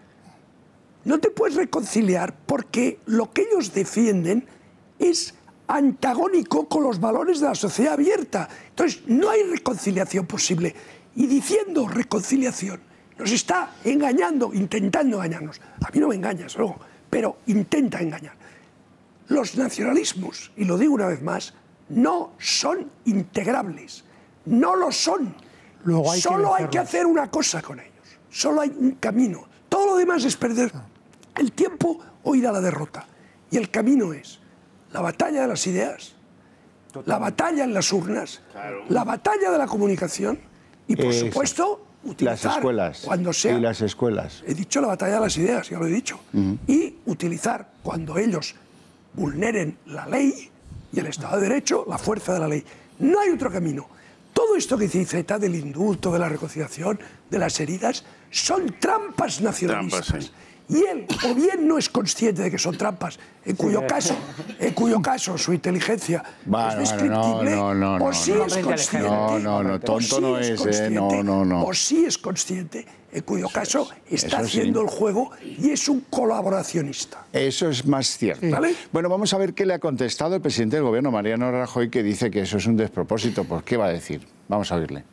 No te puedes reconciliar porque lo que ellos defienden es antagónico con los valores de la sociedad abierta. Entonces, no hay reconciliación posible. Y diciendo reconciliación, nos está engañando, intentando engañarnos. A mí no me engañas, no, pero intenta engañar. Los nacionalismos, y lo digo una vez más, no son integrables. No lo son. Luego hay que Solo hay que vencerlos. hacer una cosa con ellos. Solo hay un camino. Todo lo demás es perder el tiempo o ir a la derrota. Y el camino es la batalla de las ideas, la batalla en las urnas, la batalla de la comunicación y, por Exacto. supuesto, utilizar Las escuelas. cuando sea... Y las escuelas. He dicho la batalla de las ideas, ya lo he dicho. Uh-huh. Y utilizar, cuando ellos vulneren la ley y el Estado de Derecho, la fuerza de la ley. No hay otro camino. Todo esto que dice Zeta del indulto, de la reconciliación, de las heridas, son trampas nacionalistas. Trampas, sí. Y él, o bien no es consciente de que son trampas, en cuyo caso, en cuyo caso su inteligencia Bueno, es descriptible, no, no, no, o sí no, es no. consciente, No, no, no, o tonto sí no es, eh, consciente, no, no, no. o sí es consciente, en cuyo caso está eso sí. haciendo el juego y es un colaboracionista. Eso es más cierto. ¿Vale? Bueno, vamos a ver qué le ha contestado el presidente del gobierno, Mariano Rajoy, que dice que eso es un despropósito. ¿Por qué va a decir? Vamos a oírle.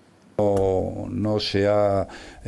No, no se ha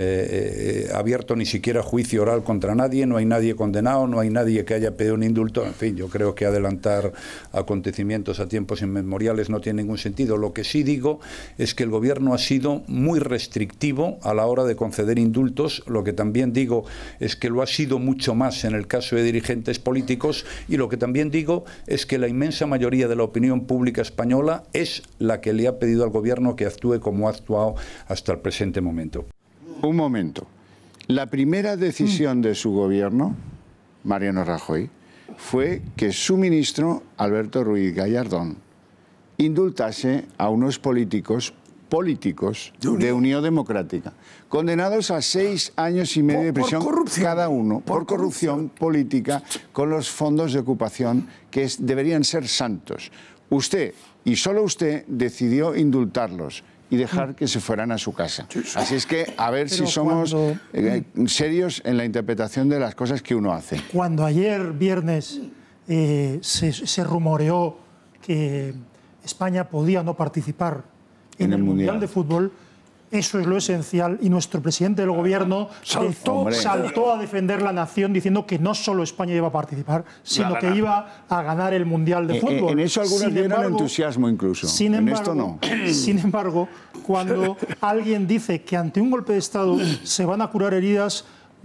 eh, eh, abierto ni siquiera juicio oral contra nadie, no hay nadie condenado, no hay nadie que haya pedido un indulto. En fin, yo creo que adelantar acontecimientos a tiempos inmemoriales no tiene ningún sentido. Lo que sí digo es que el gobierno ha sido muy restrictivo a la hora de conceder indultos. Lo que también digo es que lo ha sido mucho más en el caso de dirigentes políticos, y lo que también digo es que la inmensa mayoría de la opinión pública española es la que le ha pedido al gobierno que actúe como ha actuado hasta el presente momento. Un momento. La primera decisión de su gobierno, Mariano Rajoy, fue que su ministro, Alberto Ruiz Gallardón, indultase a unos políticos políticos de Unión, de Unión Democrática, condenados a seis años y medio Por- de por prisión corrupción. cada uno, por, Por corrupción, corrupción. política, con los fondos de ocupación que es- deberían ser santos. Usted, y solo usted, decidió indultarlos y dejar que se fueran a su casa. Así es que, a ver Pero si somos cuando- eh, serios en la interpretación de las cosas que uno hace. Cuando ayer viernes eh, se, se rumoreó que España podía no participar en, En el el Mundial Mundial. de Fútbol, Eso es lo esencial y nuestro presidente del gobierno saltó, saltó a defender la nación diciendo que no solo España iba a participar, sino que iba a ganar el Mundial de Fútbol. En, en eso algunos sin tienen embargo, entusiasmo incluso, sin en embargo, esto no. Sin embargo, cuando alguien dice que ante un golpe de Estado se van a curar heridas,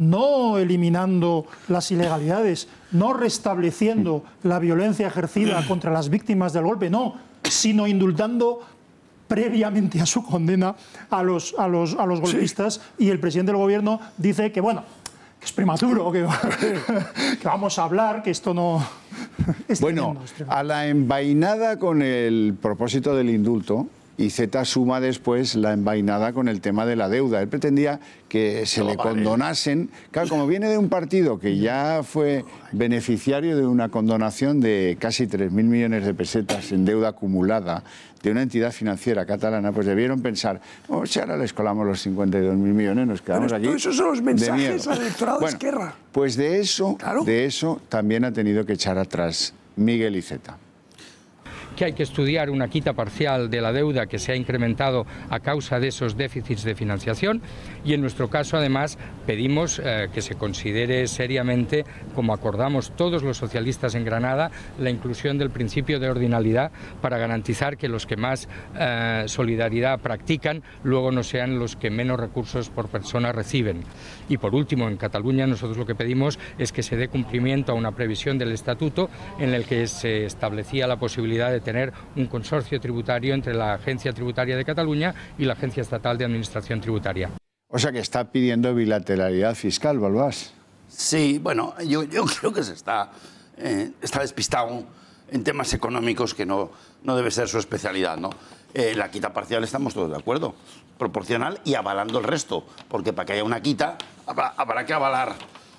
no eliminando las ilegalidades, no restableciendo la violencia ejercida contra las víctimas del golpe, no, sino indultando previamente a su condena a los, a los, a los golpistas, sí. Y el presidente del gobierno dice que, bueno, que es prematuro, que, que vamos a hablar, que esto no... Es bueno, tremendo, a la envainada con el propósito del indulto, y Z suma después la envainada con el tema de la deuda. Él pretendía que se no, le vale. condonasen... Claro, como viene de un partido que ya fue beneficiario de una condonación de casi tres mil millones de pesetas en deuda acumulada de una entidad financiera catalana, pues debieron pensar, oh, si ahora les colamos los cincuenta y dos mil millones, nos quedamos Pero aquí. Esos son los mensajes al electorado bueno, de Esquerra. Pues de eso, claro. de eso también ha tenido que echar atrás Miguel Iceta. Que hay que estudiar una quita parcial de la deuda que se ha incrementado a causa de esos déficits de financiación y en nuestro caso además pedimos eh, que se considere seriamente, como acordamos todos los socialistas en Granada, la inclusión del principio de ordinalidad para garantizar que los que más eh, solidaridad practican luego no sean los que menos recursos por persona reciben. Y por último, en Cataluña nosotros lo que pedimos es que se dé cumplimiento a una previsión del Estatuto en el que se establecía la posibilidad de tener un consorcio tributario entre la Agencia Tributaria de Cataluña y la Agencia Estatal de Administración Tributaria. O sea que está pidiendo bilateralidad fiscal, Balbás. Sí, bueno, yo, yo creo que se está, eh, está despistado en temas económicos que no, no debe ser su especialidad, ¿no? Eh, la quita parcial estamos todos de acuerdo, proporcional y avalando el resto, porque para que haya una quita habrá, habrá que avalar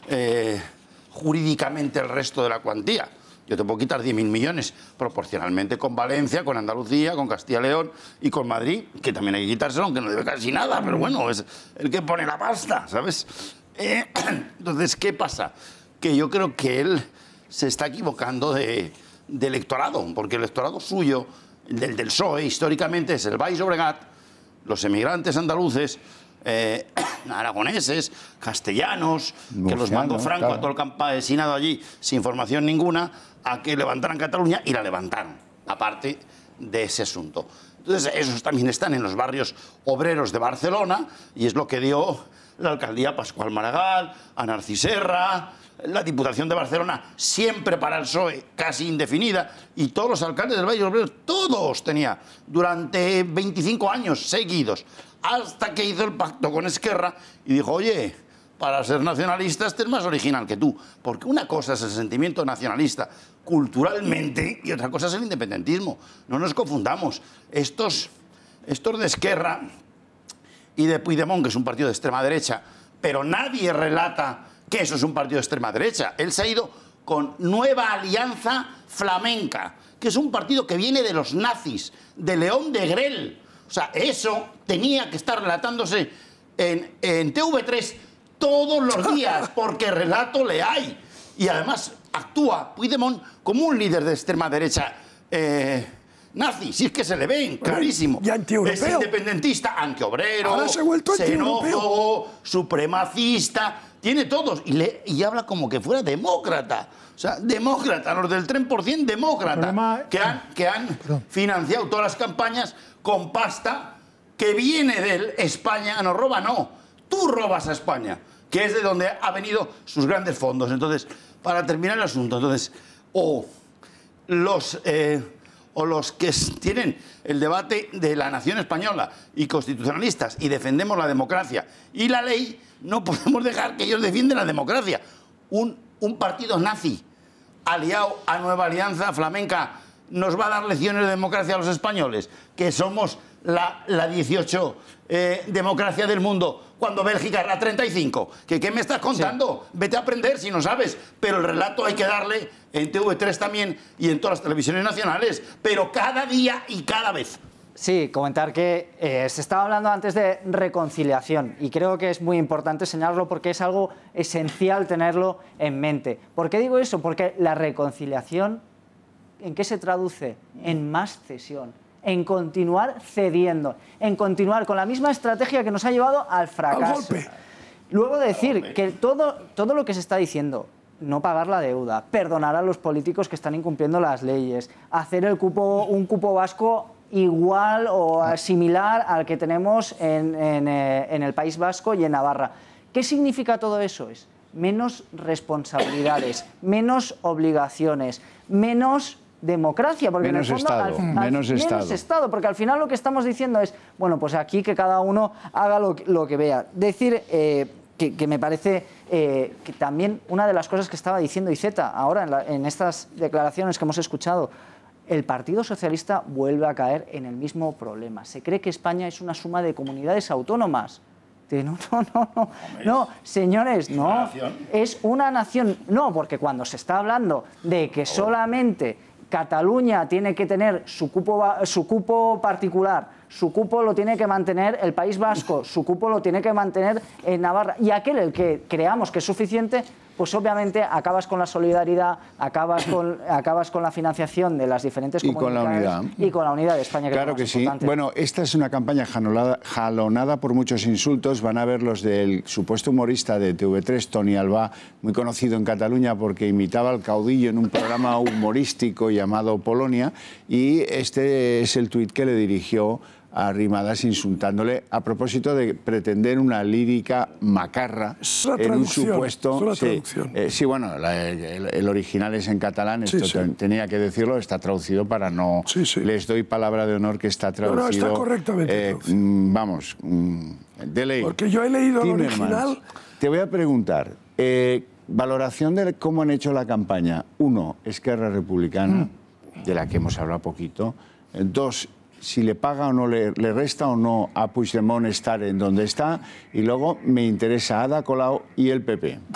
eh, jurídicamente el resto de la cuantía. Yo te puedo quitar diez mil millones proporcionalmente con Valencia, con Andalucía, con Castilla y León y con Madrid, que también hay que quitárselo, aunque no debe casi nada, pero bueno, es el que pone la pasta, ¿sabes? Eh, entonces, ¿qué pasa? Que yo creo que él se está equivocando de, de electorado, porque el electorado suyo, del, del P S O E, históricamente es el Baix Llobregat, los emigrantes andaluces, Eh, aragoneses, castellanos, Murciano, que los mandó Franco claro. a todo el campesinado allí sin formación ninguna, a que levantaran Cataluña y la levantaron, aparte de ese asunto. Entonces, esos también están en los barrios obreros de Barcelona y es lo que dio la alcaldía Pascual Maragall, a Narciserra, la Diputación de Barcelona, siempre para el P S O E, casi indefinida, y todos los alcaldes del Valle Obrero, todos tenía, durante veinticinco años seguidos, hasta que hizo el pacto con Esquerra y dijo, oye, para ser nacionalista este es más original que tú, porque una cosa es el sentimiento nacionalista culturalmente y otra cosa es el independentismo. No nos confundamos. Estos, estos de Esquerra y de Puigdemont, que es un partido de extrema derecha, pero nadie relata que eso es un partido de extrema derecha. Él se ha ido con Nueva Alianza Flamenca, que es un partido que viene de los nazis, de León de Grel. O sea, eso tenía que estar relatándose en, en T V tres todos los días, porque relato le hay. Y además actúa Puigdemont como un líder de extrema derecha eh, nazi, si es que se le ven, clarísimo. Y antieuropeo. Es independentista, antiobrero, ahora se ha vuelto xenófobo, supremacista, tiene todos. Y, le, y habla como que fuera demócrata. O sea, demócrata, los del tres por ciento demócrata, problema... que han, que han financiado todas las campañas con pasta que viene de él. España no roba, no. Tú robas a España, que es de donde ha venido sus grandes fondos. Entonces, para terminar el asunto, entonces, o los, eh, o los que tienen el debate de la nación española y constitucionalistas y defendemos la democracia y la ley, no podemos dejar que ellos defiendan la democracia. Un, un partido nazi aliado a Nueva Alianza Flamenca nos va a dar lecciones de democracia a los españoles, que somos la, la dieciocho eh, democracia del mundo, cuando Bélgica es la treinta y cinco. ¿Qué, qué me estás contando? Sí. Vete a aprender si no sabes. Pero el relato hay que darle en T V tres también y en todas las televisiones nacionales, pero cada día y cada vez. Sí, comentar que eh, se estaba hablando antes de reconciliación y creo que es muy importante señalarlo porque es algo esencial tenerlo en mente. ¿Por qué digo eso? Porque la reconciliación, ¿en qué se traduce? En más cesión, en continuar cediendo, en continuar con la misma estrategia que nos ha llevado al fracaso. Al golpe. Luego decir que todo, todo lo que se está diciendo, no pagar la deuda, perdonar a los políticos que están incumpliendo las leyes, hacer el cupo, un cupo vasco igual o similar al que tenemos en, en, eh, en el País Vasco y en Navarra. ¿Qué significa todo eso? Es menos responsabilidades, menos obligaciones, menos democracia, porque menos en el fondo, Estado, al, al, menos, menos estado. Estado, porque al final lo que estamos diciendo es, bueno, pues aquí que cada uno haga lo, lo que vea. Decir eh, que, que me parece eh, que también una de las cosas que estaba diciendo Iceta ahora en, la, en estas declaraciones que hemos escuchado, el Partido Socialista vuelve a caer en el mismo problema. Se cree que España es una suma de comunidades autónomas. No, no, no, no, no, señores, no, es una nación, no, porque cuando se está hablando de que solamente Cataluña tiene que tener su cupo, su cupo particular, su cupo lo tiene que mantener el País Vasco, su cupo lo tiene que mantener en Navarra, y aquel el que creamos que es suficiente, pues obviamente acabas con la solidaridad, acabas con, acabas con la financiación de las diferentes y con la unidad y con la unidad de España. Que claro es lo que sí. importante. Bueno, esta es una campaña jalonada, jalonada por muchos insultos. Van a ver los del supuesto humorista de T V tres, Toni Albà, muy conocido en Cataluña porque imitaba al caudillo en un programa humorístico llamado Polonia, y este es el tuit que le dirigió a Arrimadas insultándole a propósito de pretender una lírica macarra en un supuesto... Sí, eh, sí, bueno, la, el, el original es en catalán, esto sí, sí. tenía que decirlo, está traducido para no... Sí, sí. Les doy palabra de honor que está traducido... No, no, está correctamente eh, traducido. Vamos, de ley. Porque yo he leído el Timmermans, original... Te voy a preguntar, eh, valoración de cómo han hecho la campaña. Uno, Esquerra Republicana, mm. de la que hemos hablado poquito. Dos, si le paga o no, le, le resta o no a Puigdemont estar en donde está. Y luego me interesa Ada Colau y el P P.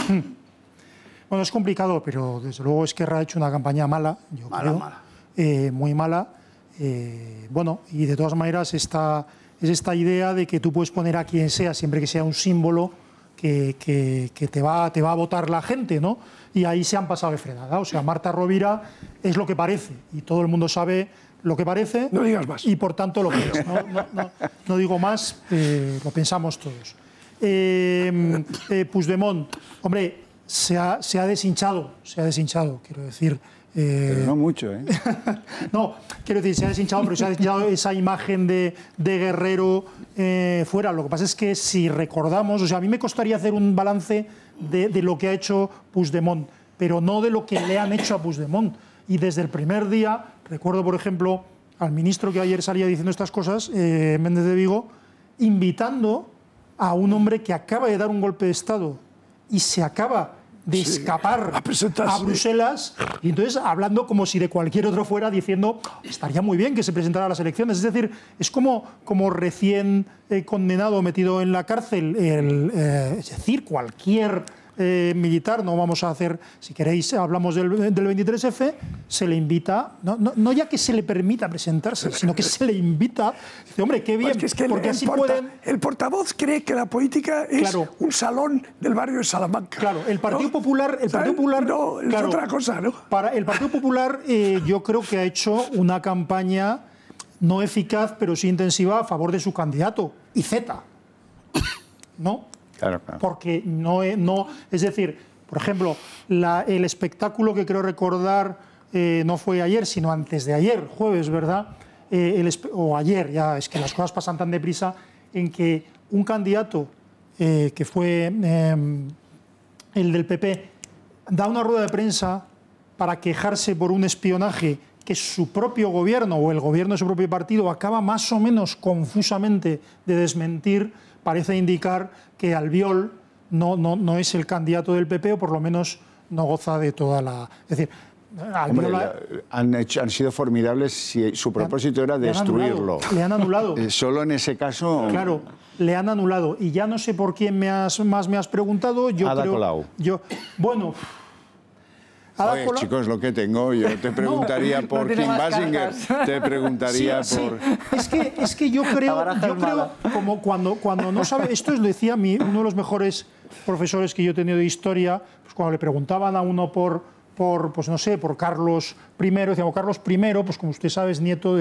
Bueno, es complicado, pero desde luego Esquerra ha hecho una campaña mala, yo mala, creo, mala. Eh, muy mala. Eh, bueno, y de todas maneras esta, es esta idea de que tú puedes poner a quien sea, siempre que sea un símbolo que, que, que te, va, te va a votar la gente, ¿no? Y ahí se han pasado de frenada. O sea, Marta Rovira es lo que parece, y todo el mundo sabe lo que parece. No digas más. Y por tanto lo que es. No, no, no, no digo más, eh, lo pensamos todos. Eh, eh, Puigdemont, hombre, se ha, se ha deshinchado, se ha deshinchado, quiero decir. Eh, Pero no mucho, ¿eh? No, quiero decir, se ha deshinchado, pero se ha deshinchado esa imagen de, de guerrero eh, fuera. Lo que pasa es que si recordamos, o sea, a mí me costaría hacer un balance de, de lo que ha hecho Puigdemont, pero no de lo que le han hecho a Puigdemont. Y desde el primer día, recuerdo, por ejemplo, al ministro que ayer salía diciendo estas cosas, eh, Méndez de Vigo, invitando a un hombre que acaba de dar un golpe de Estado y se acaba de sí, escapar a, a Bruselas, y entonces hablando como si de cualquier otro fuera, diciendo estaría muy bien que se presentara a las elecciones. Es decir, es como, como recién eh, condenado, metido en la cárcel, el, eh, es decir, cualquier eh, militar, no vamos a hacer, si queréis, hablamos del, del veintitrés F, se le invita, no, no, no ya que se le permita presentarse, sino que se le invita, dice, hombre, qué bien, pues que es que porque el, así porta, pueden... el portavoz cree que la política es Claro. un salón del barrio de Salamanca. Claro, el Partido ¿no? Popular... El Partido Popular no, es claro, otra cosa, ¿no? Para el Partido Popular eh, yo creo que ha hecho una campaña no eficaz, pero sí intensiva a favor de su candidato, Iceta, ¿no? Claro, claro. Porque no, no... Es decir, por ejemplo, la, el espectáculo que creo recordar eh, no fue ayer, sino antes de ayer, jueves, ¿verdad? Eh, el, o ayer, ya es que las cosas pasan tan deprisa, en que un candidato eh, que fue eh, el del P P da una rueda de prensa para quejarse por un espionaje que su propio gobierno o el gobierno de su propio partido acaba más o menos confusamente de desmentir. Parece indicar que Albiol no, no, no es el candidato del P P, o por lo menos no goza de toda la... Es decir, Hombre, Albiol la, han, hecho, han sido formidables si su propósito era le han destruirlo. anulado, le han anulado. Eh, solo en ese caso... Claro, le han anulado. Y ya no sé por quién me has, más me has preguntado. Yo Ada creo, Colau. Yo, bueno... Ada Oye, Colau, chicos, lo que tengo, yo te preguntaría No, por no tiene Kim más Basinger, cargas. te preguntaría sí, por... sí. Es que, es que yo creo, baraja yo es creo mala. como cuando, cuando no sabe, esto es, lo decía mi, uno de los mejores profesores que yo he tenido de historia, pues cuando le preguntaban a uno por, por pues no sé, por Carlos primero, decíamos, Carlos primero, pues como usted sabe, es nieto de,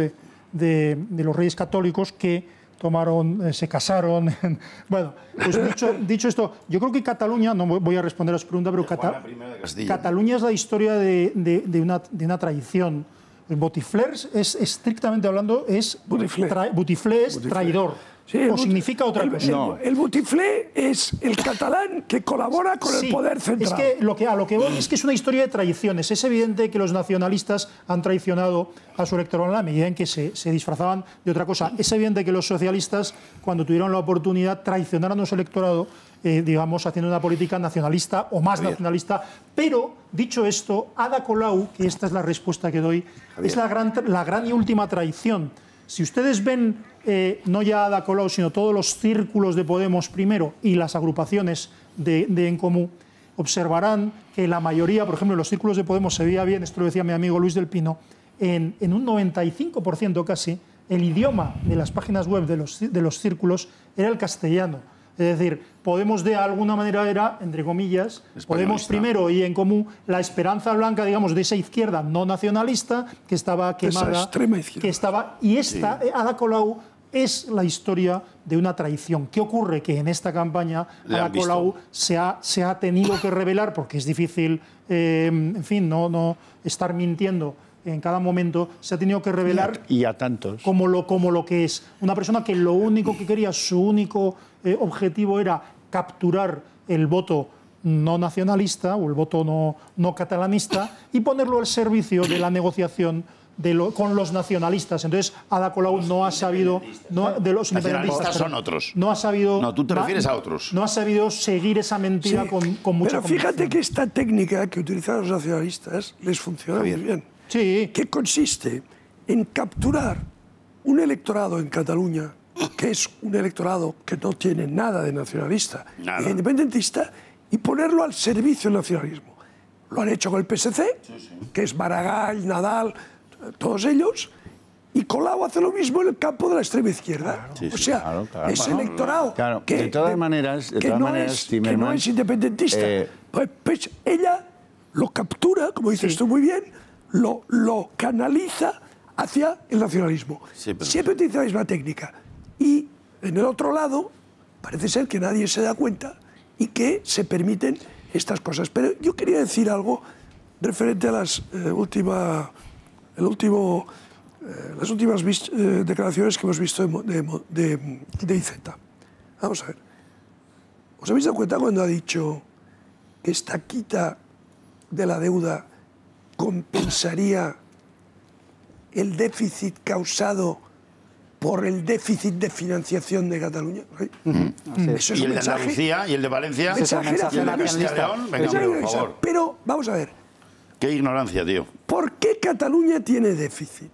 de, de los reyes católicos que tomaron, eh, se casaron. Bueno, pues dicho, dicho esto, yo creo que Cataluña, no voy a responder a su pregunta, pero Cata, Cataluña es la historia de, de, de, una, de una tradición. El botiflers es, estrictamente hablando, es tra, botiflé es traidor. Sí, o significa otra el, cosa. El, No. el botiflé es el catalán que colabora con sí, el poder central. Es que, lo que a lo que voy es que es una historia de traiciones. Es evidente que los nacionalistas han traicionado a su electorado en la medida en que se, se disfrazaban de otra cosa. Es evidente que los socialistas, cuando tuvieron la oportunidad, traicionaron a su electorado, eh, digamos, haciendo una política nacionalista o más Javier. nacionalista. Pero, dicho esto, Ada Colau, que esta es la respuesta que doy, Javier. es la gran, la gran y última traición. Si ustedes ven, eh, no ya Ada Colau, sino todos los círculos de Podemos primero y las agrupaciones de, de En Comú, observarán que la mayoría, por ejemplo, en los círculos de Podemos se veía bien, esto lo decía mi amigo Luis del Pino, en, en un noventa y cinco por ciento casi, el idioma de las páginas web de los, de los círculos era el castellano. Es decir, Podemos de alguna manera era, entre comillas, Podemos primero y En Comú, la esperanza blanca, digamos, de esa izquierda no nacionalista que estaba quemada. Esa extrema izquierda. Que estaba, y esta, sí. Ada Colau, es la historia de una traición. ¿Qué ocurre? Que en esta campaña Ada Colau se ha, se ha tenido que revelar, porque es difícil, eh, en fin, no, no estar mintiendo en cada momento, se ha tenido que revelar y a, y a tantos. Como, lo, como lo que es. Una persona que lo único que quería, su único eh, objetivo era capturar el voto no nacionalista o el voto no, no catalanista y ponerlo al servicio de la negociación de lo, con los nacionalistas. Entonces, Ada Colau no ha sabido... No, de los nacionalistas son otros. No ha sabido... No, tú te refieres a otros. No ha sabido seguir esa mentira sí, con, con mucha Pero fíjate que esta técnica que utilizan los nacionalistas les funciona muy bien. Sí. Que consiste en capturar un electorado en Cataluña, que es un electorado que no tiene nada de nacionalista nada. e independentista, y ponerlo al servicio del nacionalismo. Lo han hecho con el P S C, sí, sí. que es Maragall, Nadal, todos ellos, y Colau hace lo mismo en el campo de la extrema izquierda. Claro, sí, o sea, claro, claro, ese bueno, electorado claro, que, de todas maneras, de que, todas no maneras es, que no es independentista, eh, pues, pues ella lo captura, como dices sí. tú muy bien, lo, lo canaliza hacia el nacionalismo. Sí, pero... Siempre utiliza la misma técnica. Y en el otro lado, parece ser que nadie se da cuenta y que se permiten estas cosas. Pero yo quería decir algo referente a las, eh, última, el último, eh, las últimas eh, declaraciones que hemos visto de, de, de, de I Z. Vamos a ver. ¿Os habéis dado cuenta cuando ha dicho que esta quita de la deuda compensaría el déficit causado por el déficit de financiación de Cataluña? Uh-huh. Eso es y el mensaje, de Andalucía y el de Valencia. Mensaje y el de Castilla y León. Venga, por favor. Pero, vamos a ver. Qué ignorancia, tío. ¿Por qué Cataluña tiene déficit?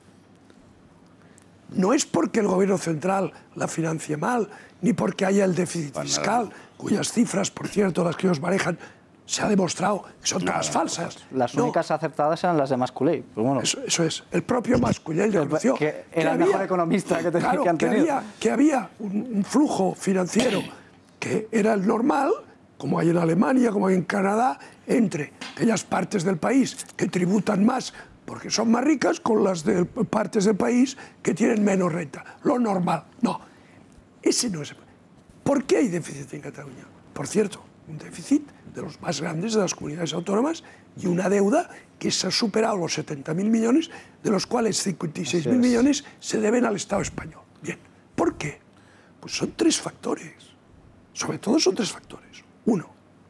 No es porque el gobierno central la financie mal, ni porque haya el déficit Para fiscal, nada. cuyas cifras, por cierto, las que os manejan, se ha demostrado que son todas falsas. Las no. únicas acertadas eran las de Mas-Colell. Bueno. Eso, eso es. El propio Mas-Colell denunció que era el mejor economista que, claro, que han tenido. Que había, que había un, un flujo financiero que era el normal, como hay en Alemania, como hay en Canadá, entre aquellas partes del país que tributan más porque son más ricas con las de partes del país que tienen menos renta. Lo normal. No. Ese no es. ¿Por qué hay déficit en Cataluña? Por cierto, un déficit de los más grandes de las comunidades autónomas y una deuda que se ha superado los setenta mil millones, de los cuales cincuenta y seis mil millones se deben al Estado español. Bien, ¿por qué? Pues son tres factores. Sobre todo son tres factores. Uno,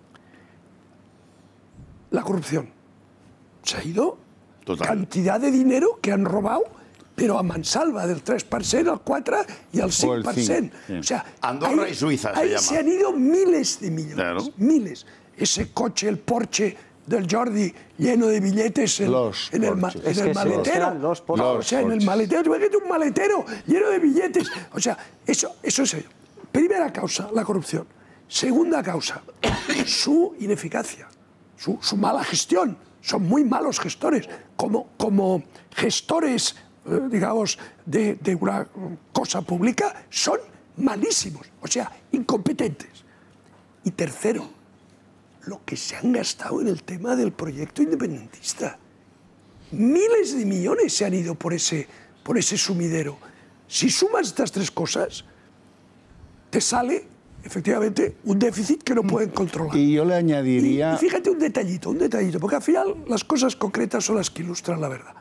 la corrupción. Se ha ido Total. cantidad de dinero que han robado, pero a mansalva, del tres por ciento al cuatro por ciento y al cinco por ciento. Sí. O sea, Andorra ahí, y Suiza se ahí llama. se han ido miles de millones. Claro. Miles. Ese coche, el Porsche del Jordi, lleno de billetes en, en el, ma en es el que maletero. Los no, o sea, en el maletero. Imagínate un maletero lleno de billetes. O sea, eso, eso es ello. Primera causa, la corrupción. Segunda causa, su ineficacia, su, su mala gestión. Son muy malos gestores. Como, como gestores, eh, digamos, de, de una cosa pública, son malísimos. O sea, incompetentes. Y tercero, lo que se han gastado en el tema del proyecto independentista. Miles de millones se han ido por ese por ese sumidero. Si sumas estas tres cosas, te sale, efectivamente, un déficit que no pueden controlar. Y yo le añadiría... Y, y fíjate un detallito, un detallito, porque al final las cosas concretas son las que ilustran la verdad.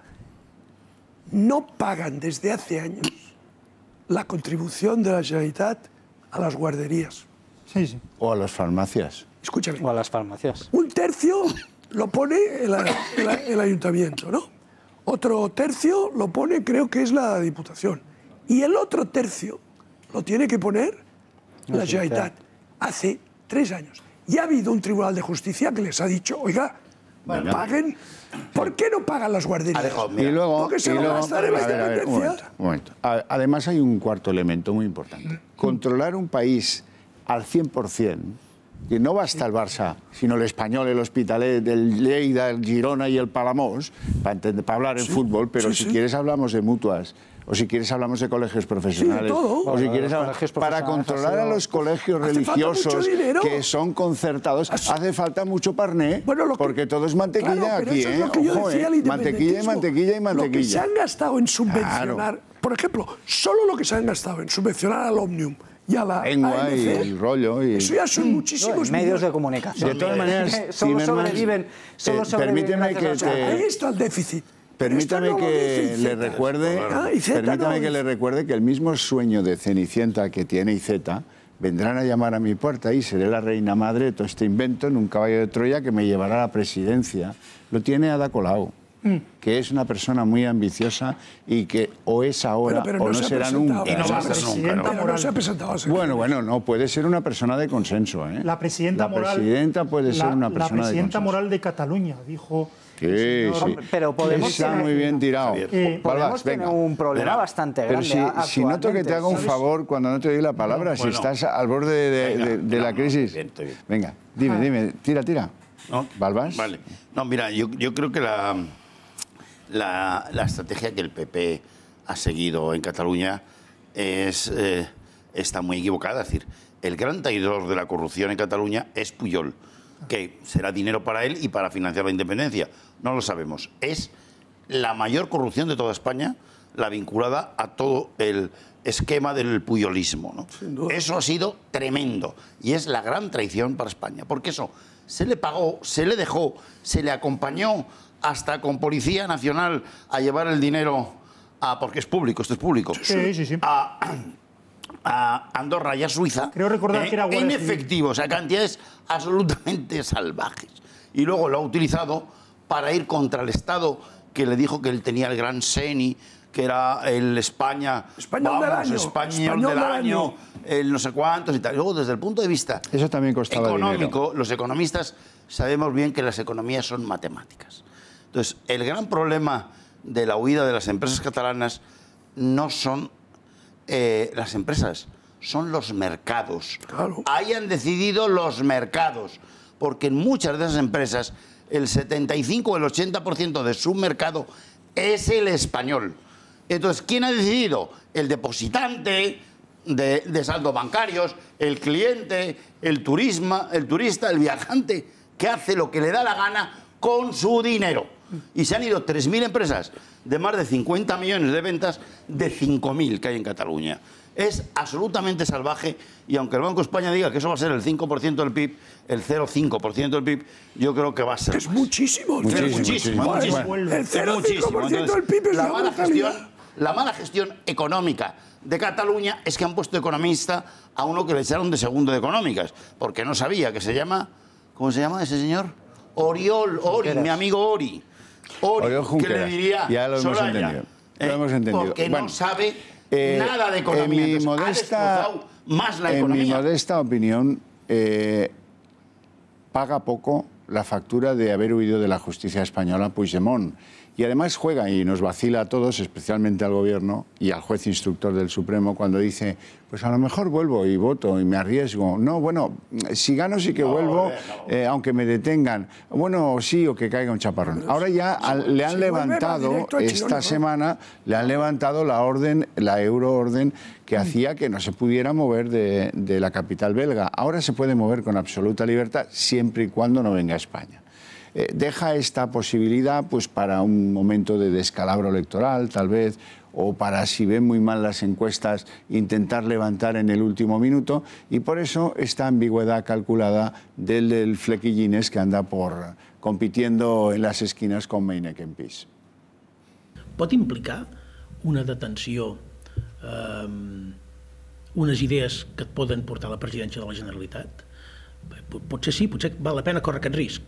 No pagan desde hace años la contribución de la Generalitat a las guarderías. Sí, sí. O a las farmacias. Escúchame. O a las farmacias. Un tercio lo pone el, el, el ayuntamiento, ¿no? Otro tercio lo pone, creo que es la Diputación. Y el otro tercio lo tiene que poner la Generalitat. Hace tres años. Y ha habido un Tribunal de Justicia que les ha dicho, oiga, bueno, paguen. ¿Por qué no pagan las guarderías? Y luego, Porque se y lo luego gastan en la a ver, a ver, un independencia. momento, un momento. A- Además hay un cuarto elemento muy importante. Controlar un país al cien por cien, que no basta el Barça, sino el Español, el Hospitalet, el Lleida, el Girona y el Palamós, para, entender, para hablar en Sí, fútbol, pero sí, si sí. quieres hablamos de mutuas, o si quieres hablamos de colegios profesionales, todo. o si Bueno, quieres los hablar- colegios para profesionales controlar ha a sido- los colegios Hace falta religiosos mucho dinero. que son concertados, hace falta mucho parné, Bueno, lo que- porque todo es mantequilla Claro, pero aquí, eso es ¿eh? lo que yo Ojo, decía, ¿eh? el Mantequilla y independentismo. mantequilla y mantequilla. Lo que se han gastado en subvencionar, Claro. por ejemplo, solo lo que se han gastado en subvencionar al Omnium y a la Lengua y A M C, el rollo. Y... eso ya son muchísimos Medios millones. de comunicación. De todas maneras, solo Timermans, sobreviven, solo eh, sobreviven permíteme gracias que a- te- Ahí está el déficit. Permítame Esto no lo que dice le Iceta. recuerde, Ah, Iceta no permítame lo que le dice. recuerde que el mismo sueño de Cenicienta que tiene Iceta, vendrán a llamar a mi puerta y seré la reina madre de todo este invento en un caballo de Troya que me llevará a la presidencia. Lo tiene Ada Colau, que es una persona muy ambiciosa y que o es ahora Bueno, pero o no, no se ha será presentado. nunca. Y no va a ser Presidenta nunca, ¿no? Pero no moral. se ha presentado a ser- Bueno, bueno, no, puede ser una persona de consenso, ¿eh? La presidenta La moral. presidenta puede ser la- una persona La presidenta de consenso. moral de Cataluña dijo. Sí, el sí. señor- Pero podemos Está tener- muy bien tirado. Eh, Podemos Balbás, tener venga. un problema Verá. bastante Pero grande. si, a- si noto que te hago un actualmente, favor cuando no te doy la palabra, si Bueno. estás al borde de, de- de la crisis. bien, estoy bien. Venga, dime, dime, tira, tira. ¿No? ¿Balbás? Vale. No, mira, yo, yo creo que la, la, la estrategia que el P P ha seguido en Cataluña es, eh, está muy equivocada. Es decir, el gran traidor de la corrupción en Cataluña es Pujol, que será dinero para él y para financiar la independencia. No lo sabemos. Es la mayor corrupción de toda España, la vinculada a todo el esquema del puyolismo, ¿no? Sin duda. Eso ha sido tremendo y es la gran traición para España, porque eso se le pagó, se le dejó, se le acompañó hasta con Policía Nacional a llevar el dinero a, porque es público, esto es público, Sí, sí, sí. a, a Andorra y a Suiza. Creo recordar que era Guardia en Civil. efectivo, o sea, cantidades absolutamente salvajes. Y luego lo ha utilizado para ir contra el Estado que le dijo que él tenía el gran Seni, que era el España, Español del año, español español del del año, año. el no sé cuántos y tal. Luego, desde el punto de vista Eso también costaba económico, dinero. los economistas sabemos bien que las economías son matemáticas. Entonces, el gran problema de la huida de las empresas catalanas no son eh, las empresas, son los mercados. Claro. Ahí han decidido los mercados, porque en muchas de esas empresas el setenta y cinco o el ochenta por ciento de su mercado es el español. Entonces, ¿quién ha decidido? El depositante de, de saldos bancarios, el cliente, el, turisma, el turista, el viajante, que hace lo que le da la gana con su dinero. Y se han ido tres mil empresas de más de cincuenta millones de ventas de cinco mil que hay en Cataluña. Es absolutamente salvaje y aunque el Banco de España diga que eso va a ser el cinco por ciento del P I B, el cero coma cinco por ciento del P I B, yo creo que va a ser Es más. muchísimo. el Muchísimo, cero coma cinco. muchísimo, Bueno, muchísimo. El cero coma cinco por ciento Entonces, del P I B es la la mala brutalidad. gestión, la mala gestión económica de Cataluña es que han puesto economista a uno que le echaron de segundo de económicas, porque no sabía que se llama, ¿cómo se llama ese señor? Oriol, Ori, mi amigo Ori. Ori, Oriol que Junqueras. le diría Ya lo hemos Soraya, entendido. Lo ¿eh? hemos entendido. Porque Bueno, no sabe eh, nada de en economía. mi Entonces, ha modesta, destrozado más la en mi economía. modesta opinión, eh, paga poco la factura de haber huido de la justicia española Puigdemont. Y además juega y nos vacila a todos, especialmente al gobierno y al juez instructor del Supremo, cuando dice, pues a lo mejor vuelvo y voto y me arriesgo. No, bueno, si gano sí que vuelvo, eh, aunque me detengan. Bueno, sí, o que caiga un chaparrón. Ahora ya al- le han si vuelve, va levantado, directo al esta Chirón, ¿no? semana, le han levantado la orden, la euroorden, que hacía que no se pudiera mover de, de la capital belga. Ahora se puede mover con absoluta libertad, siempre y cuando no venga a España. Eh, deja esta posibilidad pues, para un momento de descalabro electoral, tal vez, o para, si ven muy mal las encuestas, intentar levantar en el último minuto, y por eso esta ambigüedad calculada del, del flequillines que anda por compitiendo en las esquinas con Maine Kempis. Pot implicar una detenció, eh, unes idees que et poden portar a la presidència de la Generalitat? Potser sí, potser val la pena córrer aquest risc.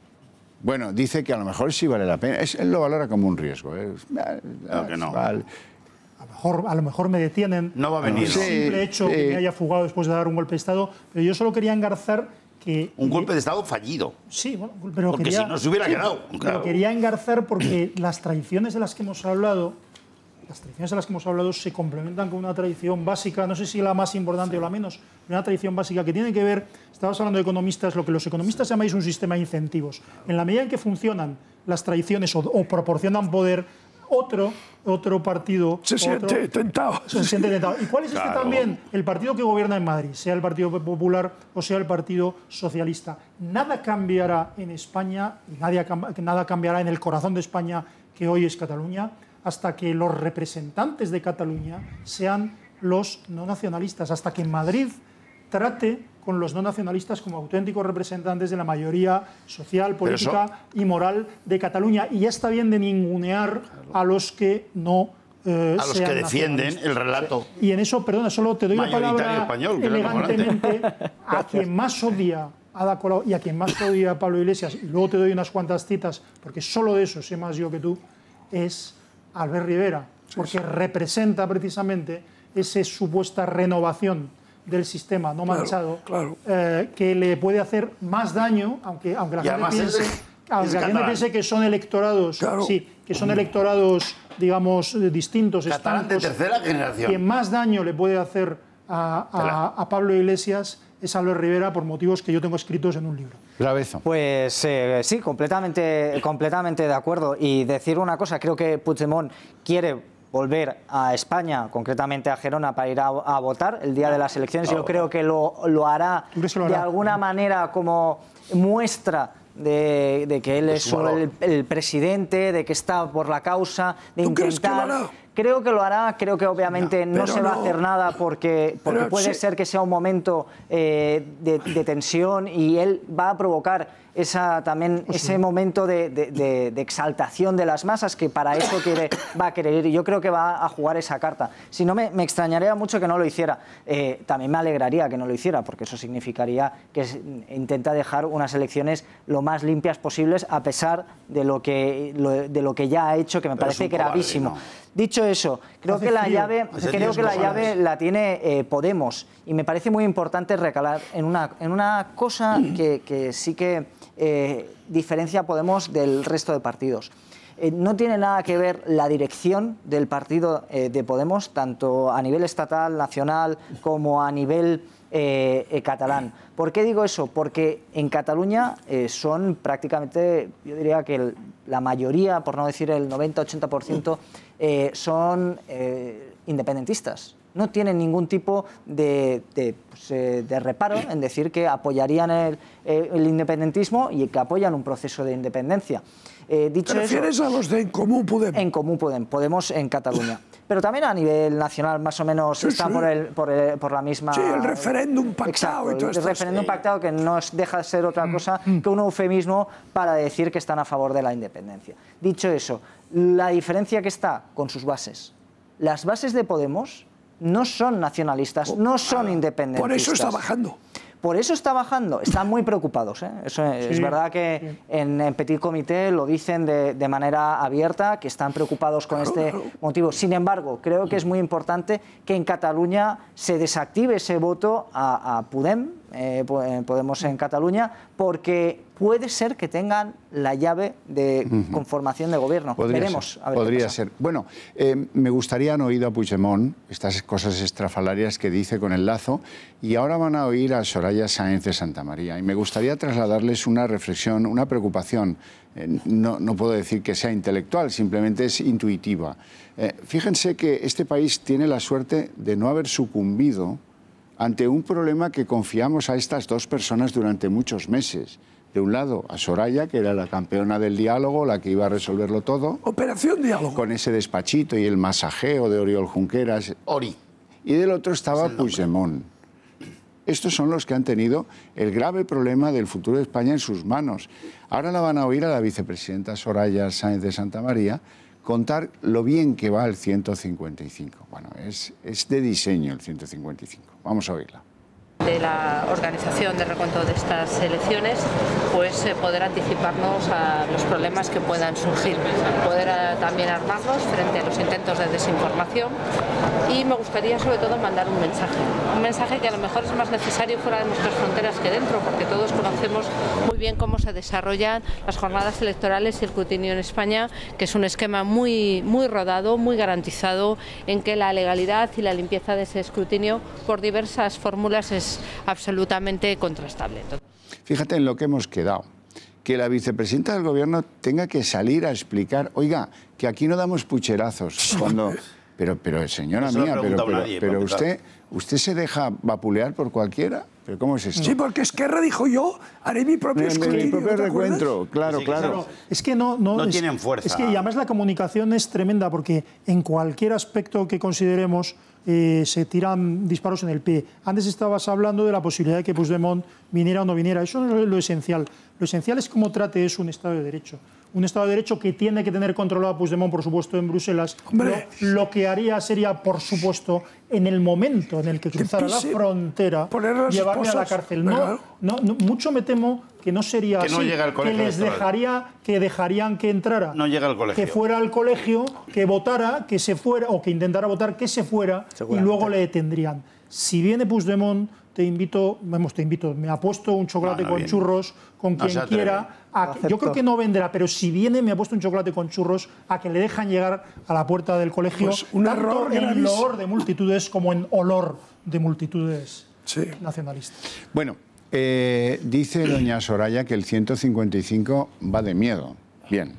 Bueno, dice que a lo mejor sí vale la pena. Es, él lo valora como un riesgo. ¿eh? Claro que no. Vale. A lo, mejor, a lo mejor me detienen. No va a venir. El simple hecho sí. que me haya fugado después de dar un golpe de Estado. Pero yo solo quería engarzar que... Un golpe de Estado fallido. Sí, bueno, pero porque quería, si no se hubiera sí, quedado. Pero Claro. quería engarzar porque las tradiciones de las que hemos hablado, las tradiciones de las que hemos hablado se complementan con una tradición básica, no sé si la más importante sí. o la menos, una tradición básica que tiene que ver, estabas hablando de economistas, lo que los economistas llamáis un sistema de incentivos. En la medida en que funcionan las tradiciones o, o proporcionan poder, otro, otro partido... Se otro, siente tentado. Se siente tentado. ¿Y cuál es claro. este también? El partido que gobierna en Madrid, sea el Partido Popular o sea el Partido Socialista. Nada cambiará en España, y nadie, nada cambiará en el corazón de España, que hoy es Cataluña, hasta que los representantes de Cataluña sean los no nacionalistas, hasta que Madrid trate con los no nacionalistas como auténticos representantes de la mayoría social, política eso... y moral de Cataluña. Y ya está bien de ningunear a los que no eh, a los sean que defienden el relato. Y en eso, perdona, solo te doy la palabra español, elegantemente a quien más odia a Ada Colau y a quien más odia a Pablo Iglesias, y luego te doy unas cuantas citas, porque solo de eso sé más yo que tú, es Albert Rivera, porque sí, sí. representa precisamente esa supuesta renovación del sistema no manchado, claro, claro. Eh, que le puede hacer más daño, aunque, aunque la y gente piense, es, aunque es la gente piense que son electorados, claro. sí, que son electorados, digamos, distintos, catalán de tercera generación. Quien más daño le puede hacer a, a, a Pablo Iglesias es Albert Rivera, por motivos que yo tengo escritos en un libro. Gravezo. Pues eh, sí, completamente, completamente de acuerdo. Y decir una cosa, creo que Puigdemont quiere volver a España, concretamente a Gerona, para ir a, a votar el día de las elecciones. Yo creo que lo, lo hará de alguna manera como muestra de, de que él es el, el presidente, de que está por la causa, de intentar... Creo que lo hará, creo que obviamente no, no se va no. a hacer nada porque, porque puede sí. ser que sea un momento eh, de, de tensión y él va a provocar esa, también pues ese sí. momento de, de, de, de exaltación de las masas que para eso quiere, va a querer ir y yo creo que va a jugar esa carta. Si no, me, me extrañaría mucho que no lo hiciera. Eh, también me alegraría que no lo hiciera porque eso significaría que intenta dejar unas elecciones lo más limpias posibles a pesar de lo que, lo, de lo que ya ha hecho, que me Pero parece gravísimo. Cobarde, ¿no? Dicho eso, creo que la llave, creo que la llave la tiene eh, Podemos y me parece muy importante recalar en una, en una cosa que, que sí que eh, diferencia a Podemos del resto de partidos. Eh, no tiene nada que ver la dirección del partido eh, de Podemos, tanto a nivel estatal, nacional, como a nivel eh, eh, catalán. ¿Por qué digo eso? Porque en Cataluña eh, son prácticamente, yo diría que el, la mayoría, por no decir el noventa ochenta por ciento, eh, son eh, independentistas. No tienen ningún tipo de, de, pues, eh, de reparo en decir que apoyarían el, eh, el independentismo y que apoyan un proceso de independencia. Eh, dicho ¿Te refieres eso, a los de En Comú Podem? En Comú Podem, Podemos en Cataluña. Pero también a nivel nacional, más o menos, sí, está sí. Por, el, por, el, por la misma... Sí, el referéndum pactado. Exacto, y todo el esto. referéndum Sí. pactado que no deja de ser otra cosa que un eufemismo para decir que están a favor de la independencia. Dicho eso, la diferencia que está con sus bases. Las bases de Podemos no son nacionalistas, no son independentistas. Por eso está bajando. Por eso está bajando, están muy preocupados. ¿eh? Eso es, sí, es verdad que sí. en, en Petit Comité lo dicen de, de manera abierta, que están preocupados con claro, este claro. motivo. Sin embargo, creo que es muy importante que en Cataluña se desactive ese voto a, a Podem, eh, Podemos en Cataluña, porque puede ser que tengan la llave de uh-huh. conformación de gobierno. Podría Veremos. Ser, a ver podría ser. Bueno, eh, me gustaría han oído a Puigdemont, estas cosas estrafalarias que dice con el lazo, y ahora van a oír a Soraya Sáenz de Santamaría. Y me gustaría trasladarles una reflexión, una preocupación. Eh, no, no puedo decir que sea intelectual, simplemente es intuitiva. Eh, fíjense que este país tiene la suerte de no haber sucumbido ante un problema que confiamos a estas dos personas durante muchos meses. de un lado a Soraya, que era la campeona del diálogo, la que iba a resolverlo todo. Operación Diálogo. Con ese despachito y el masajeo de Oriol Junqueras. Ori. Y del otro estaba Puigdemont. Estos son los que han tenido el grave problema del futuro de España en sus manos. Ahora la van a oír a la vicepresidenta Soraya Sáenz de Santamaría contar lo bien que va el ciento cincuenta y cinco. Bueno, es, es de diseño el ciento cincuenta y cinco. Vamos a oírla. De la organización de recuento de estas elecciones, pues eh, poder anticiparnos a los problemas que puedan surgir, poder eh, también armarnos frente a los intentos de desinformación, y me gustaría sobre todo mandar un mensaje, un mensaje que a lo mejor es más necesario fuera de nuestras fronteras que dentro, porque todos conocemos muy bien cómo se desarrollan las jornadas electorales y el escrutinio en España, que es un esquema muy, muy rodado, muy garantizado, en que la legalidad y la limpieza de ese escrutinio por diversas fórmulas es absolutamente contrastable. Fíjate en lo que hemos quedado. Que la vicepresidenta del Gobierno tenga que salir a explicar, oiga, que aquí no damos pucherazos. Cuando... Pero, pero señora Eso mía, no pero, pero, nadie, pero usted, ¿usted se deja vapulear por cualquiera? ¿Pero cómo es esto? Sí, porque Esquerra dijo yo, haré mi propio Mi, escrutinio. mi propio ¿te recuentro, acuerdas? claro, Sí, que claro. sí. Es que no, no, No es, tienen fuerza. Es que y además la comunicación es tremenda porque en cualquier aspecto que consideremos eh, se tiran disparos en el pie. Antes estabas hablando de la posibilidad de que Puigdemont viniera o no viniera. Eso no es lo esencial. Lo esencial es cómo trate eso un Estado de Derecho. Un Estado de Derecho que tiene que tener controlado a Puigdemont, por supuesto, en Bruselas. Hombre. Lo, lo que haría sería, por supuesto, en el momento en el que cruzara la pise, frontera, poner las llevarme a la esposas. cárcel. No, Claro. no, no, mucho me temo que no sería Que así. no llega al que colegio les electoral. dejaría, que dejarían que entrara. No llega al colegio. Que fuera al colegio, que votara, que se fuera, o que intentara votar, que se fuera, y luego le detendrían. Si viene Puigdemont, te invito, vamos, te invito, me apuesto un chocolate No, no con viene. churros, con No quien se atreve. quiera. A que- yo Acepto. creo que no vendrá, pero si viene, me apuesto un chocolate con churros a que le dejan llegar a la puerta del colegio, Pues un tanto error en gravísimo. loor de multitudes como en olor de multitudes Sí. nacionalistas. Bueno, eh, dice doña Soraya que el ciento cincuenta y cinco va de miedo. Bien.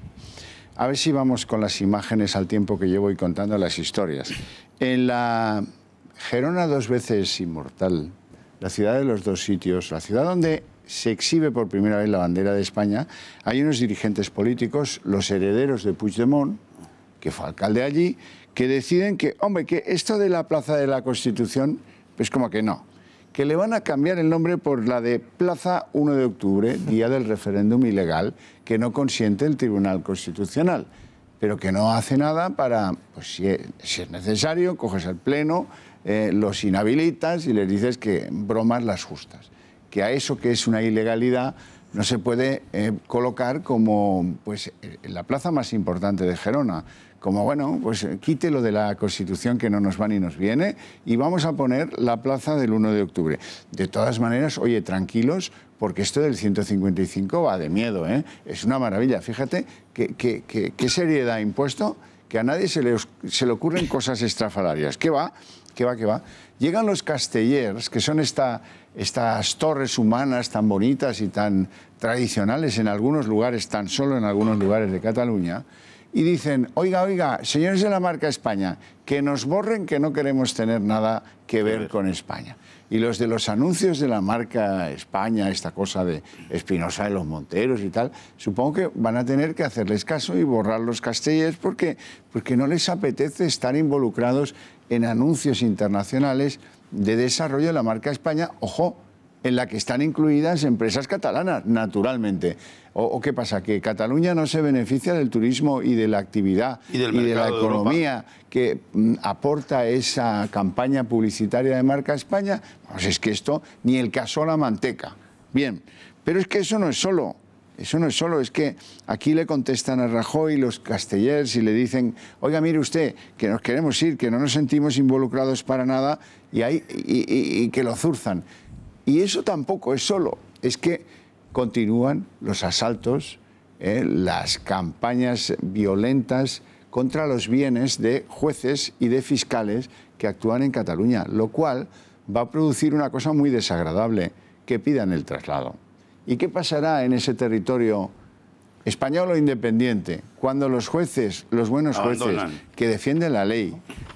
A ver si vamos con las imágenes al tiempo que yo voy contando las historias. En la Gerona dos veces inmortal, la ciudad de los dos sitios, la ciudad donde se exhibe por primera vez la bandera de España, hay unos dirigentes políticos, los herederos de Puigdemont, que fue alcalde allí, que deciden que, hombre, que esto de la Plaza de la Constitución, pues como que no, que le van a cambiar el nombre por la de Plaza uno de octubre, día del referéndum ilegal, que no consiente el Tribunal Constitucional, pero que no hace nada para, pues si es, si es necesario, coges el Pleno, eh, los inhabilitas y les dices que bromas las justas, que a eso que es una ilegalidad no se puede eh, colocar como pues, la plaza más importante de Gerona, como, bueno, pues quite lo de la Constitución que no nos va ni nos viene y vamos a poner la plaza del uno de octubre. De todas maneras, oye, tranquilos, porque esto del ciento cincuenta y cinco va de miedo, ¿eh? Es una maravilla. Fíjate qué que, que, que seriedad impuesto, que a nadie se le, se le ocurren cosas estrafalarias. ¿Qué va? ¿Qué va? ¿Qué va? Llegan los castellers, que son esta, estas torres humanas tan bonitas y tan tradicionales en algunos lugares, tan solo en algunos lugares de Cataluña, y dicen, oiga, oiga, señores de la marca España, que nos borren, que no queremos tener nada que ver con España. Y los de los anuncios de la marca España, esta cosa de Espinosa de los Monteros y tal, supongo que van a tener que hacerles caso y borrar los castellers porque, porque no les apetece estar involucrados en anuncios internacionales de desarrollo de la marca España, ojo, en la que están incluidas empresas catalanas, naturalmente. ¿O, o qué pasa? ¿Que Cataluña no se beneficia del turismo y de la actividad Y del de la mercado de economía que mm, aporta esa campaña publicitaria de marca España? Pues es que esto ni el caso la manteca. Bien, pero es que eso no es solo. Eso no es solo, es que aquí le contestan a Rajoy los castellers y le dicen, oiga, mire usted, que nos queremos ir, que no nos sentimos involucrados para nada y, hay, y, y, y que lo zurzan. Y eso tampoco es solo, es que continúan los asaltos, eh, las campañas violentas contra los bienes de jueces y de fiscales que actúan en Cataluña, lo cual va a producir una cosa muy desagradable, que pidan el traslado. ¿Y qué pasará en ese territorio español o independiente cuando los jueces, los buenos jueces Abandonan. que defienden la ley,